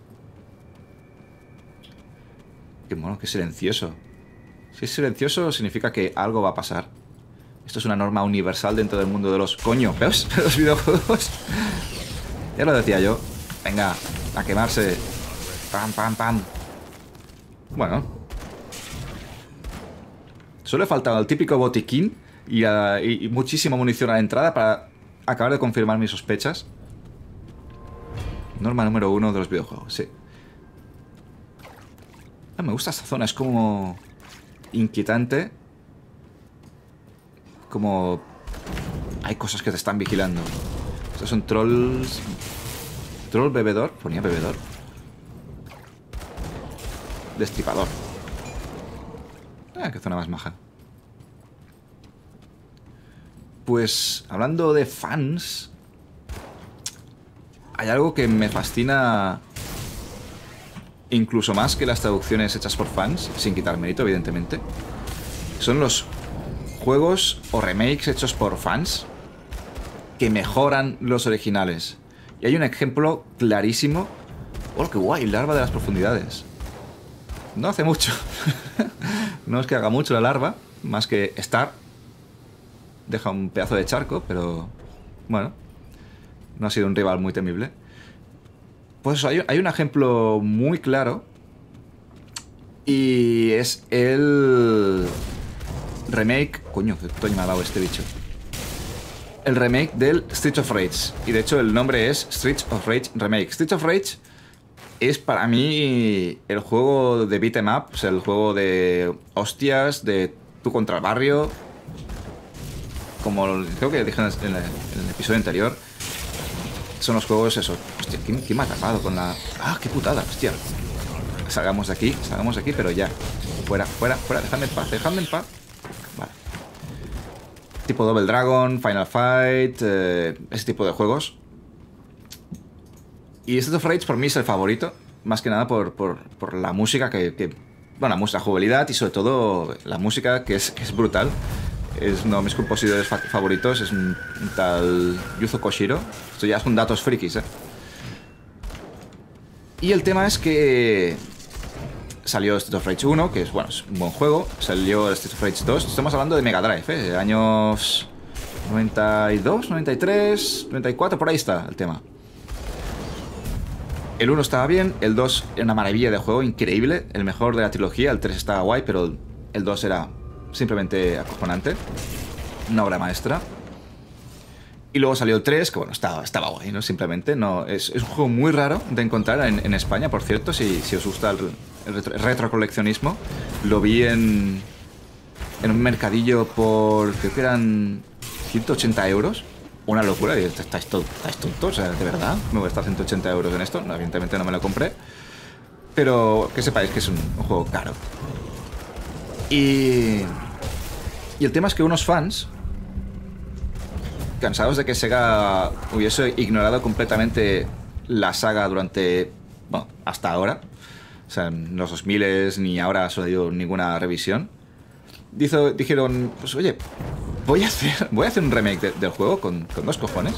Qué mono, qué silencioso. Si es silencioso significa que algo va a pasar. Esto es una norma universal dentro del mundo de los... ¡Coño! ¿Ves? Los videojuegos. Ya lo decía yo. Venga, a quemarse. Pam, pam, pam. Bueno. Solo he faltado el típico botiquín y, uh, y, y muchísima munición a la entrada para acabar de confirmar mis sospechas. Norma número uno de los videojuegos, sí. Ah, me gusta esta zona, es como inquietante. Como hay cosas que te están vigilando. Estos son trolls. Troll bebedor, ponía bebedor. Destripador. Ah, qué zona más maja. Pues, hablando de fans, hay algo que me fascina incluso más que las traducciones hechas por fans, sin quitar mérito, evidentemente. Son los juegos o remakes hechos por fans que mejoran los originales. Y hay un ejemplo clarísimo. ¡Oh, qué guay! Larva de las profundidades. No hace mucho. No es que haga mucho la larva, más que estar. Deja un pedazo de charco, pero bueno, no ha sido un rival muy temible. Pues hay, hay un ejemplo muy claro. Y es el remake... Coño, qué coño me ha dado este bicho. El remake del Streets of Rage. Y de hecho el nombre es Streets of Rage Remake. Streets of Rage es para mí el juego de beat 'em up, o sea, el juego de hostias, de tú contra el barrio. Como creo que dije en el, en el episodio anterior. Son los juegos eso. Hostia, ¿quién, quién me ha atrapado con la...? ¡Ah, qué putada! Hostia. Salgamos de aquí, salgamos de aquí, pero ya. Fuera, fuera, fuera, dejadme en paz, dejadme en paz. Vale. Tipo Double Dragon, Final Fight, eh, ese tipo de juegos. Y Streets of Rage por mí es el favorito, más que nada por, por, por la música que, que... Bueno, la música, la jugabilidad y sobre todo la música que es, que es brutal. Es uno de mis compositores fa favoritos, es un, un tal Yuzo Koshiro. Esto ya son datos frikis, ¿eh? Y el tema es que salió Street of Rage uno, que es, bueno, es un buen juego. Salió Street of Rage dos. Estamos hablando de Mega Drive, ¿eh? Años noventa y dos, noventa y tres, noventa y cuatro, por ahí está el tema. El uno estaba bien, el dos era una maravilla de juego, increíble, el mejor de la trilogía. El tres estaba guay, pero el dos era simplemente acojonante. Una obra maestra. Y luego salió el tres, que bueno, estaba, estaba guay, ¿no? Simplemente, no, es, es un juego muy raro de encontrar en, en España, por cierto, si, si os gusta el, el retro, retrocoleccionismo. Lo vi en, en un mercadillo por, creo que eran ciento ochenta euros. Una locura, y estáis, to estáis tontos, o sea, de verdad, me voy a estar ciento ochenta euros en esto. No, evidentemente no me lo compré, pero que sepáis que es un, un juego caro. Y, y el tema es que unos fans, cansados de que Sega hubiese ignorado completamente la saga durante, bueno, hasta ahora, o sea, en los dos mil ni ahora ha salido ninguna revisión, dijo, dijeron, pues oye, voy a hacer, voy a hacer un remake de, del juego con, con dos cojones.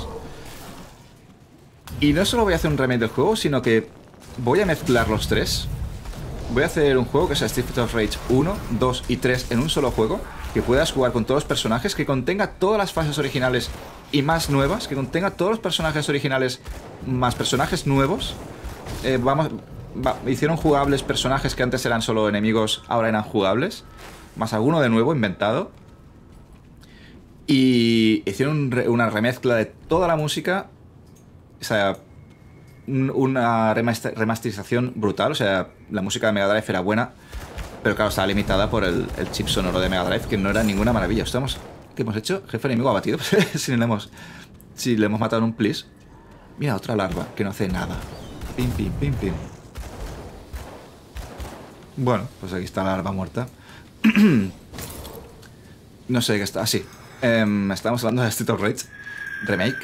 Y no solo voy a hacer un remake del juego, sino que voy a mezclar los tres. Voy a hacer un juego que sea Street of Rage uno, dos y tres en un solo juego, que puedas jugar con todos los personajes, que contenga todas las fases originales y más nuevas, que contenga todos los personajes originales más personajes nuevos. Eh, vamos, va, hicieron jugables personajes que antes eran solo enemigos, ahora eran jugables, más alguno de nuevo inventado. Y hicieron re, una remezcla de toda la música, o sea, un, una remaster, remasterización brutal. O sea, la música de Mega Drive era buena, pero claro, estaba limitada por el, el chip sonoro de Mega Drive, que no era ninguna maravilla. Estamos, ¿qué hemos hecho? Jefe enemigo abatido. si, le hemos, si le hemos matado en un plis. Mira, otra larva que no hace nada. Pim, pim, pim, pim. Bueno, pues aquí está la larva muerta. No sé qué está. Ah, sí. Um, estamos hablando de Street of Rage Remake,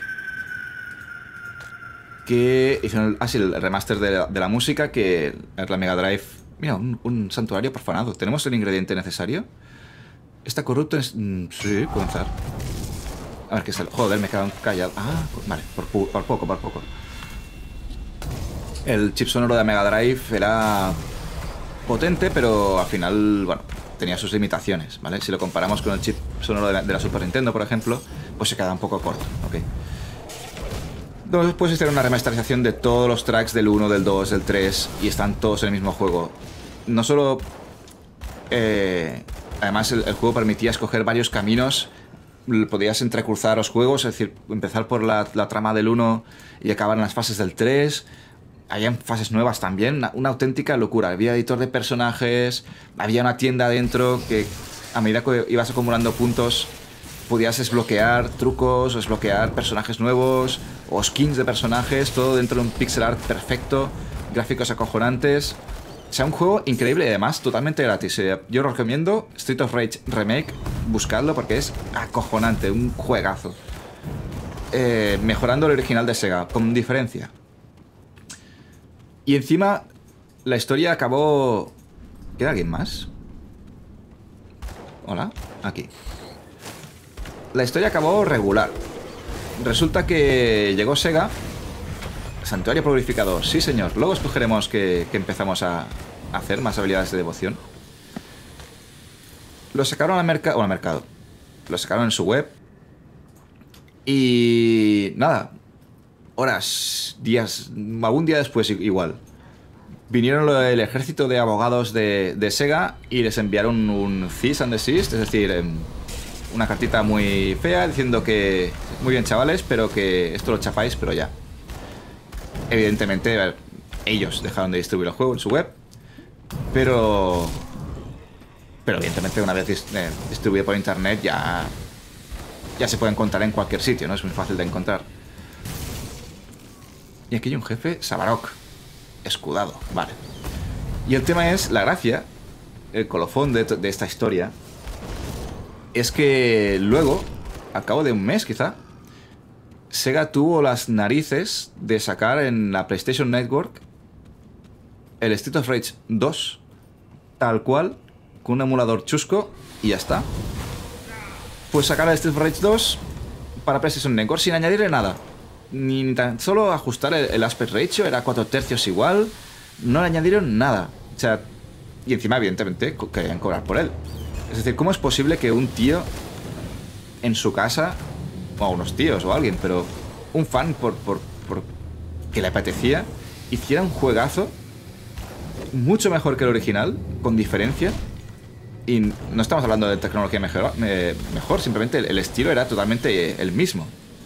que hicieron así ah, sí, el remaster de la, de la música, que es la Mega Drive. Mira, un, un santuario profanado. ¿Tenemos el ingrediente necesario? ¿Está corrupto? En... Sí, comenzar. A ver qué sale. Joder, me he quedado callado. Ah, vale, por, por poco, por poco. El chip sonoro de Mega Drive era potente, pero al final, bueno, tenía sus limitaciones, ¿vale? Si lo comparamos con el chip sonoro de la, de la Super Nintendo, por ejemplo, pues se queda un poco corto, ¿ok? Después hicieron una remasterización de todos los tracks del uno, del dos, del tres, y están todos en el mismo juego. No solo... Eh, además, el, el juego permitía escoger varios caminos. Podías entrecruzar los juegos, es decir, empezar por la, la trama del uno y acabar en las fases del tres. Había fases nuevas también, una, una auténtica locura. Había editor de personajes, había una tienda adentro que a medida que ibas acumulando puntos podías desbloquear trucos, desbloquear personajes nuevos o skins de personajes, todo dentro de un pixel art perfecto, gráficos acojonantes. O sea, un juego increíble y además totalmente gratis. Yo os recomiendo Street of Rage Remake, buscadlo porque es acojonante, un juegazo. Eh, mejorando el original de Sega, con diferencia. Y encima, la historia acabó... ¿Queda alguien más? Hola, aquí. La historia acabó regular. Resulta que llegó Sega, Santuario Purificador, sí señor. Luego escogeremos que, que empezamos a hacer más habilidades de devoción. Lo sacaron al mercado, o al mercado. Lo sacaron en su web. Y nada, horas, días, algún día después igual, vinieron el ejército de abogados de, de Sega y les enviaron un cease and desist, es decir, una cartita muy fea diciendo que muy bien chavales, pero que esto lo chapáis, pero ya. Evidentemente ellos dejaron de distribuir el juego en su web, pero pero evidentemente una vez distribuido por internet ya ya se puede encontrar en cualquier sitio, ¿no? Es muy fácil de encontrar. Y aquí hay un jefe, Savarok, escudado, vale. Y el tema es, la gracia, el colofón de, de esta historia, es que luego, al cabo de un mes quizá, Sega tuvo las narices de sacar en la PlayStation Network el Street of Rage dos, tal cual, con un emulador chusco, y ya está. Pues sacar el Street of Rage dos para PlayStation Network sin añadirle nada. Ni tan solo ajustar el, el aspect ratio, era cuatro tercios igual. No le añadieron nada. O sea, Y encima, evidentemente, co- querían cobrar por él. Es decir, ¿cómo es posible que un tío en su casa, o unos tíos o alguien, pero un fan por, por, por que le apetecía, hiciera un juegazo mucho mejor que el original, con diferencia? Y no estamos hablando de tecnología mejor, me- mejor simplemente el, el estilo era totalmente el mismo.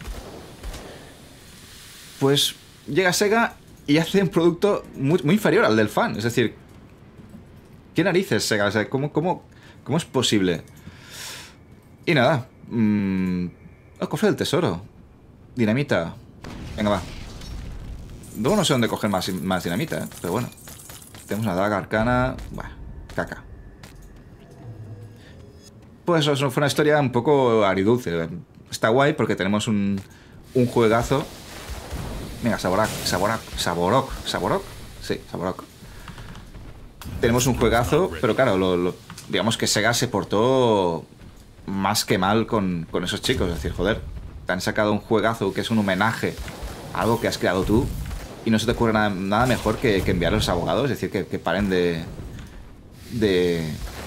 Pues llega Sega y hace un producto muy, muy inferior al del fan. Es decir, ¿qué narices, Sega? O sea, ¿cómo, cómo, cómo es posible? Y nada. Mmm, el cofre del tesoro. Dinamita. Venga, va. Luego no sé dónde coger más, más dinamita, ¿eh? Pero bueno. Tenemos una daga arcana. Buah, caca. Pues eso fue una historia un poco agridulce. Está guay porque tenemos un, un juegazo. Venga, Saborak, Saborak, Saborok, Saborok. Sí, Saborok. Tenemos un juegazo, pero claro, lo, lo- digamos que Sega se portó más que mal con, con esos chicos. Es decir, joder, te han sacado un juegazo que es un homenaje a algo que has creado tú y no se te ocurre nada, nada mejor que, que enviar a los abogados, es decir, que, que paren de, de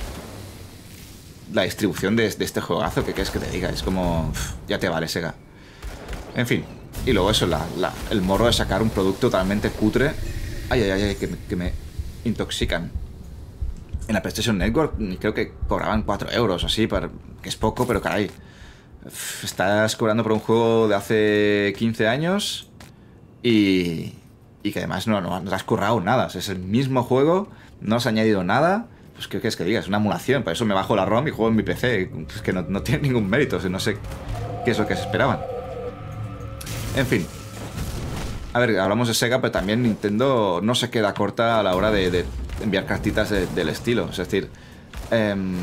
la distribución de, de este juegazo. ¿Qué quieres que te diga? Es como, uf, ya te vale, Sega. En fin. Y luego eso, la, la- el morro de sacar un producto totalmente cutre. Ay, ay, ay, ay, que, me- que me intoxican. En la PlayStation Network creo que cobraban cuatro euros o así, para, que es poco, pero caray. Uf, estás cobrando por un juego de hace quince años y, y que además no, no, no te has currado nada. O sea, es el mismo juego, no has añadido nada. Pues, ¿qué quieres que diga? Es una emulación. Por eso me bajo la ROM y juego en mi P C. Es que no, no tiene ningún mérito. O sea, no sé qué es lo que se esperaban. En fin. A ver, hablamos de Sega, pero también Nintendo no se queda corta a la hora de, de enviar cartitas de- del estilo. Es decir, em,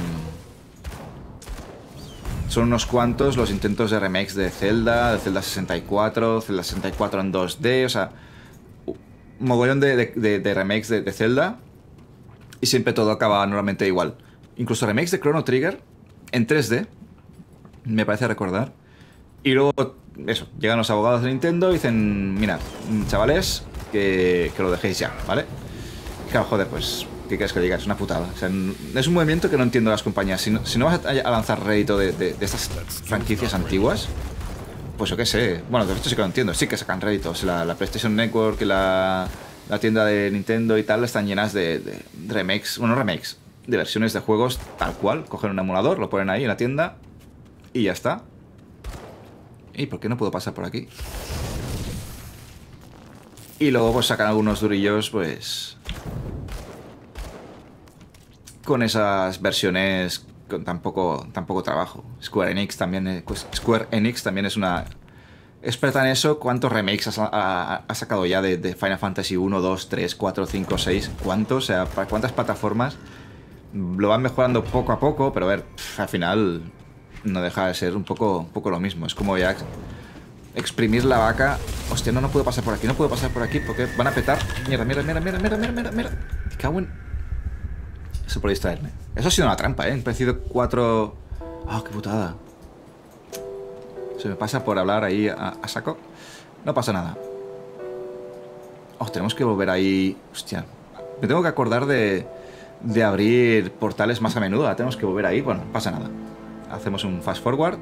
son unos cuantos los intentos de remakes de Zelda, de Zelda sesenta y cuatro, Zelda sesenta y cuatro en dos D, o sea, un mogollón de, de- de- de remakes de, de Zelda y siempre todo acaba normalmente igual. Incluso remakes de Chrono Trigger en tres D, me parece recordar. Y luego, eso, llegan los abogados de Nintendo y dicen, mira, chavales, que, que lo dejéis ya, ¿vale? Y claro, joder, pues, ¿qué quieres que diga? Es una putada. O sea, n- es un movimiento que no entiendo las compañías. Si no, si no vas a, a lanzar rédito de, de- de estas franquicias antiguas, pues yo qué sé. Bueno, de esto sí que lo entiendo. Sí que sacan réditos. La, la PlayStation Network y la, la tienda de Nintendo y tal están llenas de, de remakes, bueno, remakes, de versiones de juegos tal cual. Cogen un emulador, lo ponen ahí en la tienda y ya está. ¿Y por qué no puedo pasar por aquí? Y luego pues sacan algunos durillos, pues... con esas versiones con tan poco, tan poco trabajo. Square Enix también, eh, pues Square Enix también es una experta en eso. ¿Cuántos remakes ha, ha- ha sacado ya de, de Final Fantasy uno, dos, tres, cuatro, cinco, seis? ¿Cuántos? O sea, ¿para cuántas plataformas? Lo van mejorando poco a poco, pero a ver, pff, al final no deja de ser un poco, un poco lo mismo. Es como ya exprimir la vaca. Hostia, no, no puedo pasar por aquí, no puedo pasar por aquí porque van a petar. Mierda, mierda, mierda, mierda, mierda, mierda, mierda, mierda. Me cago en... Eso por distraerme. Eso ha sido una trampa, ¿eh? Han parecido cuatro... ¡Ah, qué putada! Se me pasa por hablar ahí a, a saco. No pasa nada. Oh, tenemos que volver ahí... Hostia. Me tengo que acordar de... de abrir portales más a menudo. Ahora tenemos que volver ahí. Bueno, no pasa nada. Hacemos un fast forward.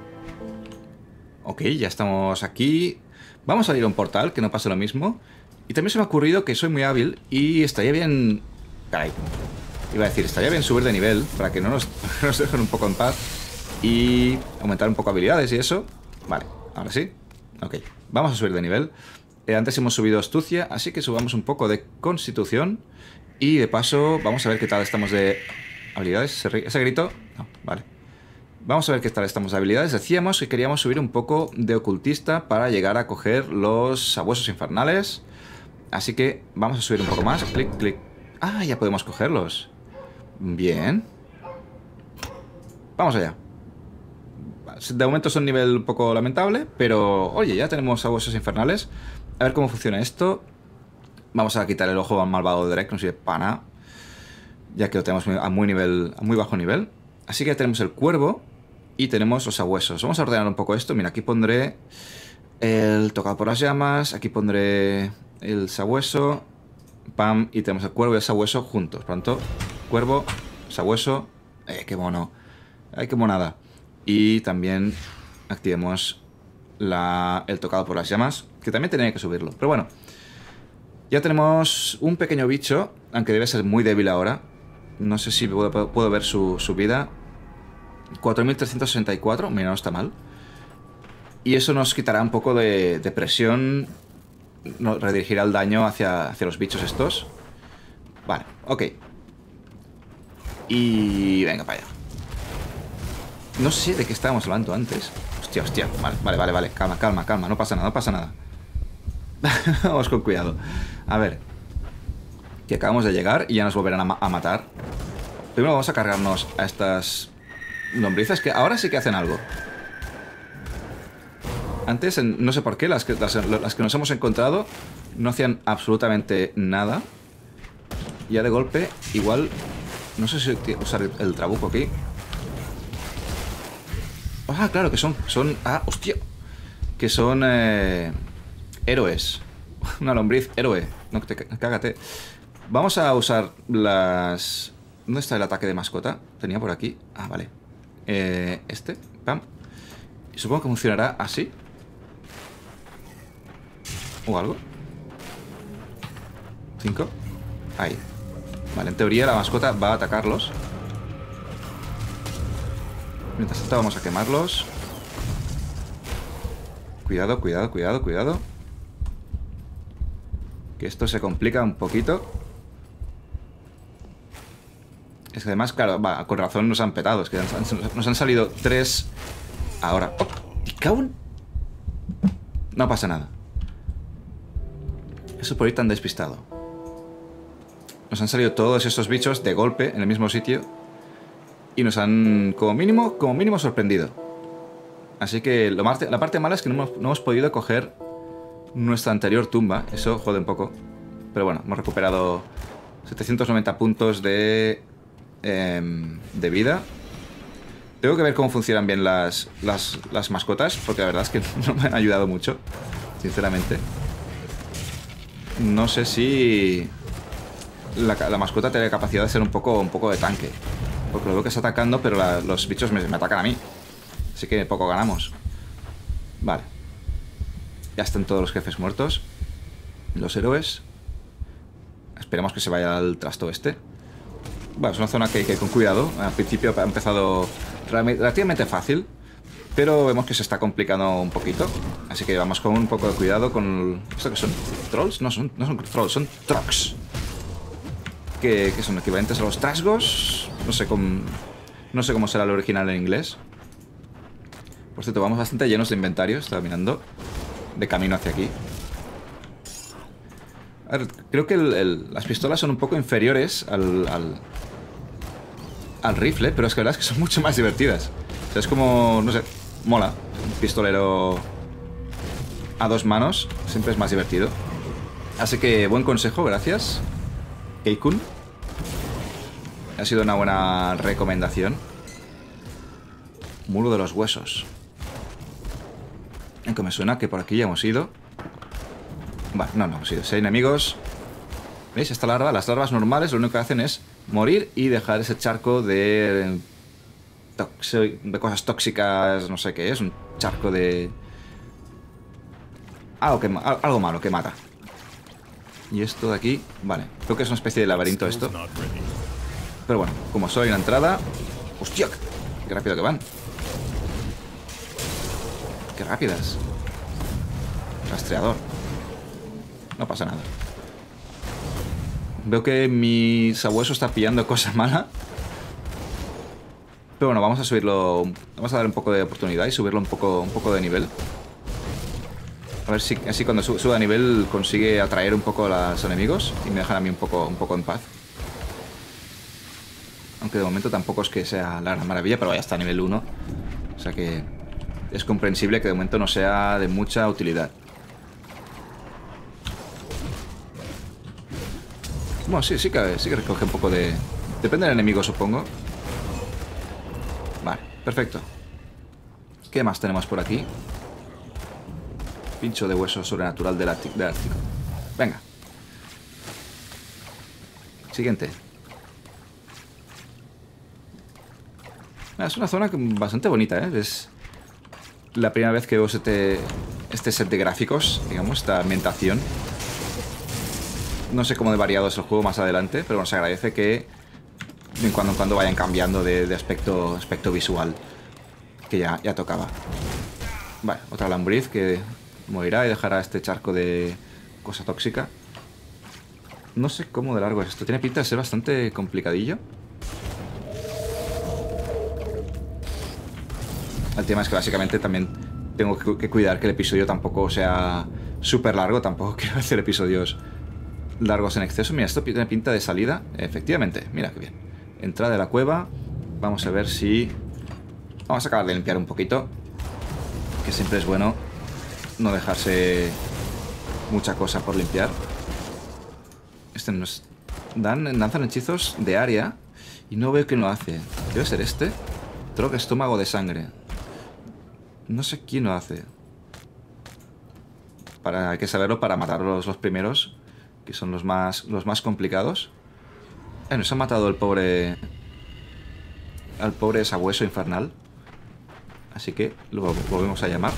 Ok, ya estamos aquí. Vamos a ir a un portal, que no pase lo mismo. Y también se me ha ocurrido que soy muy hábil y estaría bien... Caray. Iba a decir, estaría bien subir de nivel para que no nos, nos dejen un poco en paz y aumentar un poco habilidades y eso. Vale, ahora sí. Ok, vamos a subir de nivel. Eh, antes hemos subido astucia, así que subamos un poco de constitución. Y de paso, vamos a ver qué tal estamos de habilidades. ¿Ese, ri- ese grito? No, vale. Vamos a ver qué tal estamos de habilidades. Decíamos que queríamos subir un poco de ocultista para llegar a coger los sabuesos infernales. Así que vamos a subir un poco más. Clic, clic. Ah, ya podemos cogerlos. Bien. Vamos allá. De momento es un nivel un poco lamentable, pero oye, ya tenemos sabuesos infernales. A ver cómo funciona esto. Vamos a quitar el ojo al malvado de Drek, no sirve para nada, ya que lo tenemos a muy, nivel, a muy bajo nivel. Así que ya tenemos el cuervo y tenemos los sabuesos. Vamos a ordenar un poco esto. Mira, aquí pondré el tocado por las llamas. Aquí pondré el sabueso. Pam, y tenemos el cuervo y el sabueso juntos. Por lo tanto, cuervo, sabueso. Eh, qué mono. Ay, qué monada. Y también activemos la, el tocado por las llamas, que también tenía que subirlo. Pero bueno, ya tenemos un pequeño bicho, aunque debe ser muy débil ahora. No sé si puedo, puedo ver su, su vida. cuatro mil trescientos sesenta y cuatro, mira, no está mal. Y eso nos quitará un poco de, de presión. Nos redirigirá el daño hacia, hacia los bichos estos. Vale, ok. Y venga para allá. No sé de qué estábamos hablando antes. Hostia, hostia, vale, vale, vale, vale. Calma, calma, calma, no pasa nada, no pasa nada. Vamos con cuidado. A ver, que acabamos de llegar y ya nos volverán a, ma a matar. Primero vamos a cargarnos a estas lombrices que ahora sí que hacen algo. Antes, no sé por qué, las que, las, las que nos hemos encontrado no hacían absolutamente nada. Ya de golpe, igual... No sé si usar el, el trabuco aquí. Ah, claro, que son... son ah, hostia. Que son... Eh, héroes. Una lombriz héroe. No, te, cágate. Vamos a usar las... ¿Dónde está el ataque de mascota? Tenía por aquí. Ah, vale. Eh, este. Pam. Y supongo que funcionará así. ¿O algo? Cinco. Ahí. Vale, en teoría la mascota va a atacarlos. Mientras tanto vamos a quemarlos. Cuidado, cuidado, cuidado, cuidado. Que esto se complica un poquito. Es que además, claro, va, con razón nos han petado. Es que nos han salido tres. Ahora. ¡Oh! ¿Y caún? No pasa nada. Eso por ir tan despistado. Nos han salido todos estos bichos de golpe en el mismo sitio. Y nos han, como mínimo, como mínimo sorprendido. Así que lo más, la parte mala es que no hemos, no hemos podido coger nuestra anterior tumba. Eso jode un poco. Pero bueno, hemos recuperado setecientos noventa puntos de, eh, de vida. Tengo que ver cómo funcionan bien las, las, las mascotas, porque la verdad es que no me han ayudado mucho, sinceramente. No sé si la, la mascota tiene capacidad de ser un poco, un poco de tanque. Porque lo veo que está atacando, pero la, los bichos me, me atacan a mí. Así que poco ganamos. Vale. Ya están todos los jefes muertos. Los héroes. Esperemos que se vaya al trasto este. Bueno, es una zona que hay que ir con cuidado. Al principio ha empezado relativamente fácil, pero vemos que se está complicando un poquito. Así que vamos con un poco de cuidado con... ¿Esto qué son? ¿Trolls? No son, no son trolls, son trocs. Que, que son equivalentes a los trasgos. No sé cómo, no sé cómo será el original en inglés. Por cierto, vamos bastante llenos de inventario. Estaba mirando de camino hacia aquí. A ver, creo que el, el, las pistolas son un poco inferiores al, al, al rifle, pero es que la verdad es que son mucho más divertidas. O sea, es como, no sé, mola. Un pistolero a dos manos siempre es más divertido. Así que buen consejo, gracias, Keikun. Ha sido una buena recomendación. Muro de los huesos. Aunque me suena que por aquí ya hemos ido. Vale, no, no hemos ido. Si hay enemigos... ¿Veis? Esta larva, las larvas normales lo único que hacen es morir y dejar ese charco de... de cosas tóxicas, no sé qué es. Un charco de... Algo, que, algo malo que mata. Y esto de aquí... Vale, creo que es una especie de laberinto esto. Pero bueno, como soy en la entrada... ¡Hostia! ¡Qué rápido que van! ¡Qué rápidas! Rastreador. No pasa nada. Veo que mi sabueso está pillando cosa mala. Pero bueno, vamos a subirlo... Vamos a darle un poco de oportunidad y subirlo un poco, un poco de nivel. A ver si así cuando suba de nivel consigue atraer un poco a los enemigos y me dejan a mí un poco, un poco en paz. Aunque de momento tampoco es que sea la gran maravilla, pero ya está a nivel uno. O sea que es comprensible que de momento no sea de mucha utilidad. Bueno, sí, sí que, sí que recoge un poco de... Depende del enemigo, supongo. Vale, perfecto. ¿Qué más tenemos por aquí? Pincho de hueso sobrenatural del Ártico. Venga. Siguiente. Es una zona bastante bonita, ¿eh? Es la primera vez que veo este, este set de gráficos, digamos, esta ambientación. No sé cómo de variado es el juego más adelante, pero bueno, se agradece que de cuando en cuando vayan cambiando de, de aspecto, aspecto visual, que ya, ya tocaba. Vale, otra lombriz que morirá y dejará este charco de cosa tóxica. No sé cómo de largo es esto. Tiene pinta de ser bastante complicadillo. El tema es que básicamente también tengo que cuidar que el episodio tampoco sea súper largo. Tampoco quiero hacer episodios largos en exceso. Mira, esto tiene pinta de salida. Efectivamente, mira qué bien. Entrada de la cueva. Vamos a ver si... Vamos a acabar de limpiar un poquito, que siempre es bueno no dejarse mucha cosa por limpiar. Este nos dan, lanzan hechizos de área y no veo quién lo hace. Debe ser este. Creo que estómago de sangre. No sé quién lo hace. Para, hay que saberlo para matarlos los primeros, que son los más, los más complicados. Eh, nos han matado el pobre... Al pobre sabueso infernal. Así que lo volvemos a llamar.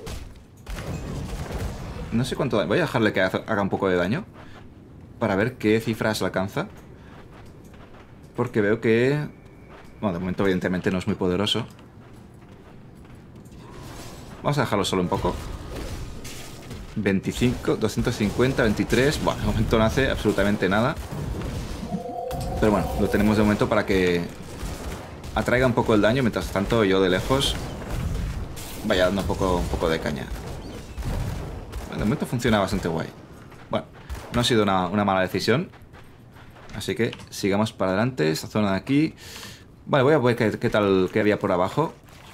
No sé cuánto daño. Voy a dejarle que haga un poco de daño para ver qué cifras alcanza. Porque veo que... Bueno, de momento evidentemente no es muy poderoso. Vamos a dejarlo solo un poco. veinticinco, doscientos cincuenta, veintitrés... Bueno, de momento no hace absolutamente nada. Pero bueno, lo tenemos de momento para que atraiga un poco el daño. Mientras tanto yo de lejos vaya dando un poco, un poco de caña. De momento funciona bastante guay. Bueno, no ha sido una, una mala decisión. Así que sigamos para adelante. Esta zona de aquí. Vale, voy a ver qué, qué tal que había por abajo.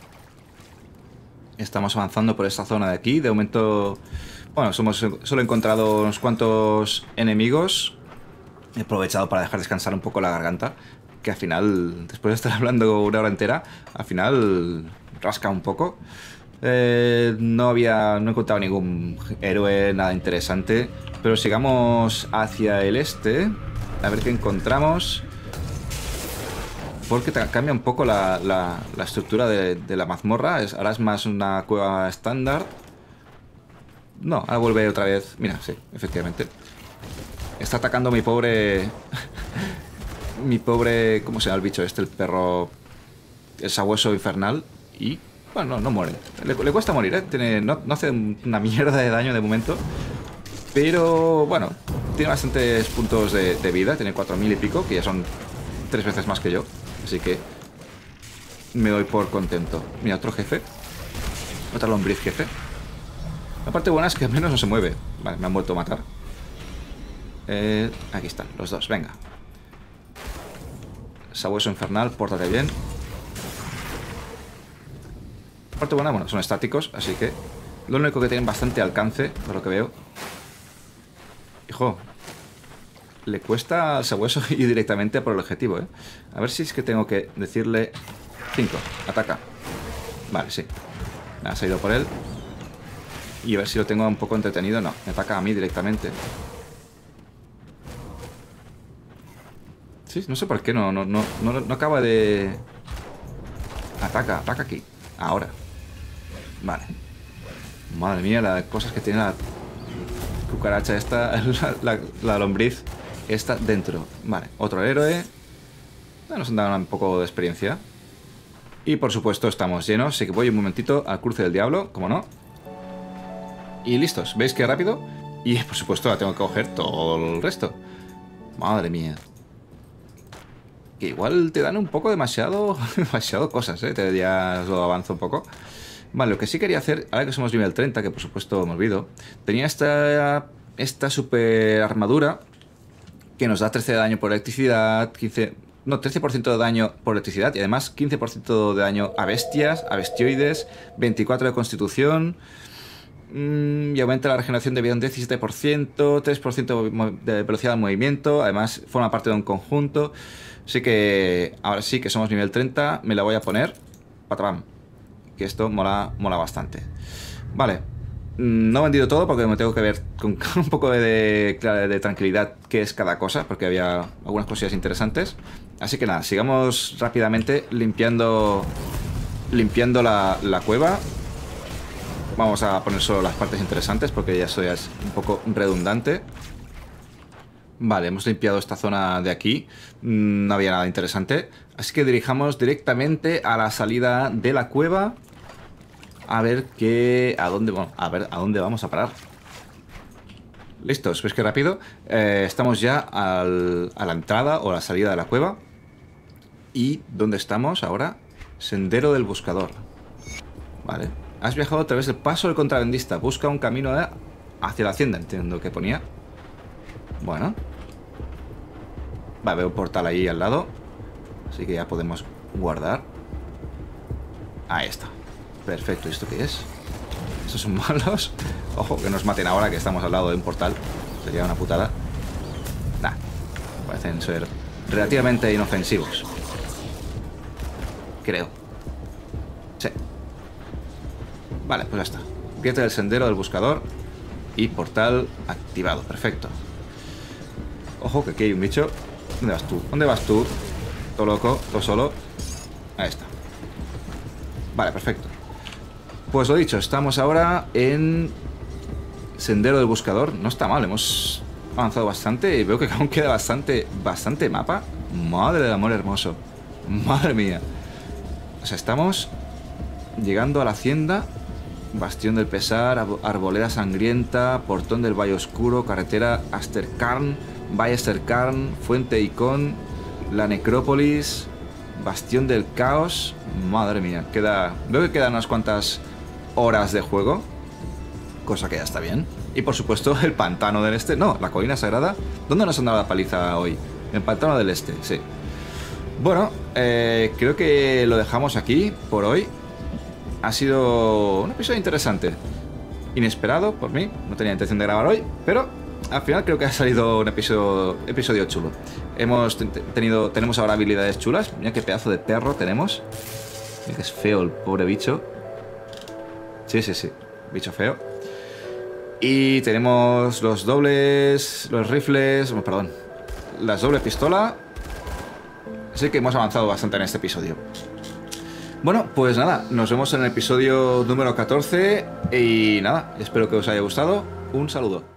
Estamos avanzando por esta zona de aquí. De momento, bueno, somos, solo he encontrado unos cuantos enemigos. He aprovechado para dejar descansar un poco la garganta, que al final, después de estar hablando una hora entera, al final rasca un poco. Eh, no había, no he encontrado ningún héroe, nada interesante, pero sigamos hacia el este a ver qué encontramos, porque cambia un poco la, la, la estructura de, de la mazmorra. Es, ahora es más una cueva estándar. No, ahora vuelve otra vez. Mira, sí, efectivamente está atacando mi pobre mi pobre, ¿cómo se llama el bicho este? El perro, el sabueso infernal. Y bueno, no, no muere. Le, le cuesta morir, ¿eh? Tiene, no, no hace una mierda de daño de momento. Pero, bueno, tiene bastantes puntos de, de vida. Tiene cuatro mil y pico, que ya son tres veces más que yo. Así que me doy por contento. Mira, otro jefe. Otra lombriz jefe. La parte buena es que al menos no se mueve. Vale, me han vuelto a matar. Eh, aquí están, los dos, venga. Sabueso infernal, pórtate bien. La parte buena, bueno, son estáticos, así que lo único que tienen bastante alcance, por lo que veo. Hijo, le cuesta al sabueso ir directamente por el objetivo, ¿eh? A ver si es que tengo que decirle... cinco, ataca. Vale, sí. Me ha salido por él. Y a ver si lo tengo un poco entretenido. No, me ataca a mí directamente. Sí, no sé por qué, no, no, no, no, no acaba de... Ataca, ataca aquí. Ahora. Vale. Madre mía, las cosas que tiene la cucaracha esta, la, la, la lombriz esta dentro. Vale, otro héroe. Nos han dado un poco de experiencia. Y por supuesto estamos llenos, así que voy un momentito al cruce del diablo, como no. Y listos, ¿veis qué rápido? Y por supuesto ahora tengo que coger todo el resto. Madre mía. Que igual te dan un poco demasiado demasiado cosas, ¿eh? Te, ya os lo avanzo un poco. Vale, lo que sí quería hacer, ahora que somos nivel treinta, que por supuesto me olvido, tenía esta, esta super armadura que nos da trece de daño por electricidad, quince... No, trece por ciento de daño por electricidad y además quince por ciento de daño a bestias, a bestioides, veinticuatro de constitución... Y aumenta la regeneración de vida un diecisiete por ciento, tres por ciento de velocidad de movimiento. Además forma parte de un conjunto. Así que ahora sí que somos nivel treinta. Me la voy a poner. Patabam. Que esto mola, mola bastante. Vale. No he vendido todo porque me tengo que ver con un poco de, de tranquilidad qué es cada cosa, porque había algunas cosillas interesantes. Así que nada, sigamos rápidamente limpiando, limpiando la, la cueva. Vamos a poner solo las partes interesantes porque ya eso ya es un poco redundante. Vale, hemos limpiado esta zona de aquí. No había nada interesante. Así que dirijamos directamente a la salida de la cueva. A ver qué... ¿A dónde, bueno, a ver, ¿a dónde vamos a parar? Listos, ¿ves qué rápido? Eh, estamos ya al, a la entrada o la salida de la cueva. ¿Y dónde estamos ahora? Sendero del Buscador. Vale. Has viajado a través del paso del contrabandista. Busca un camino de... hacia la hacienda, entiendo que ponía. Bueno. Va, veo un portal ahí al lado. Así que ya podemos guardar. Ahí está. Perfecto. ¿Y esto qué es? ¿Estos son malos? Ojo, que nos maten ahora que estamos al lado de un portal. Sería una putada. Nah. Parecen ser relativamente inofensivos. Creo. Sí. Vale, pues ya está. Pierde del sendero del buscador. Y portal activado. Perfecto. Ojo, que aquí hay un bicho. ¿Dónde vas tú? ¿Dónde vas tú? Todo loco, todo solo. Ahí está. Vale, perfecto. Pues lo dicho, estamos ahora en Sendero del Buscador. No está mal, hemos avanzado bastante. Y veo que aún queda bastante, bastante mapa. Madre del amor hermoso. Madre mía. O sea, estamos llegando a la hacienda. Bastión del Pesar, Arboleda Sangrienta, Portón del Valle Oscuro, Carretera Astercarn, Valle Astercarn, Fuente Icón, la Necrópolis, Bastión del Caos. Madre mía, queda... veo que quedan unas cuantas horas de juego, cosa que ya está bien. Y por supuesto el Pantano del Este, no, la Colina Sagrada. ¿Dónde nos han dado la paliza hoy? El Pantano del Este, sí. Bueno, eh, creo que lo dejamos aquí por hoy. Ha sido un episodio interesante. Inesperado por mí. No tenía intención de grabar hoy, pero al final creo que ha salido un episodio, episodio chulo. Hemos tenido, tenemos ahora habilidades chulas. Mira qué pedazo de perro tenemos. Mira que es feo el pobre bicho. Sí, sí, sí. Bicho feo. Y tenemos los dobles, los rifles, oh, perdón, las doble pistola. Así que hemos avanzado bastante en este episodio. Bueno, pues nada, nos vemos en el episodio número catorce y nada, espero que os haya gustado. Un saludo.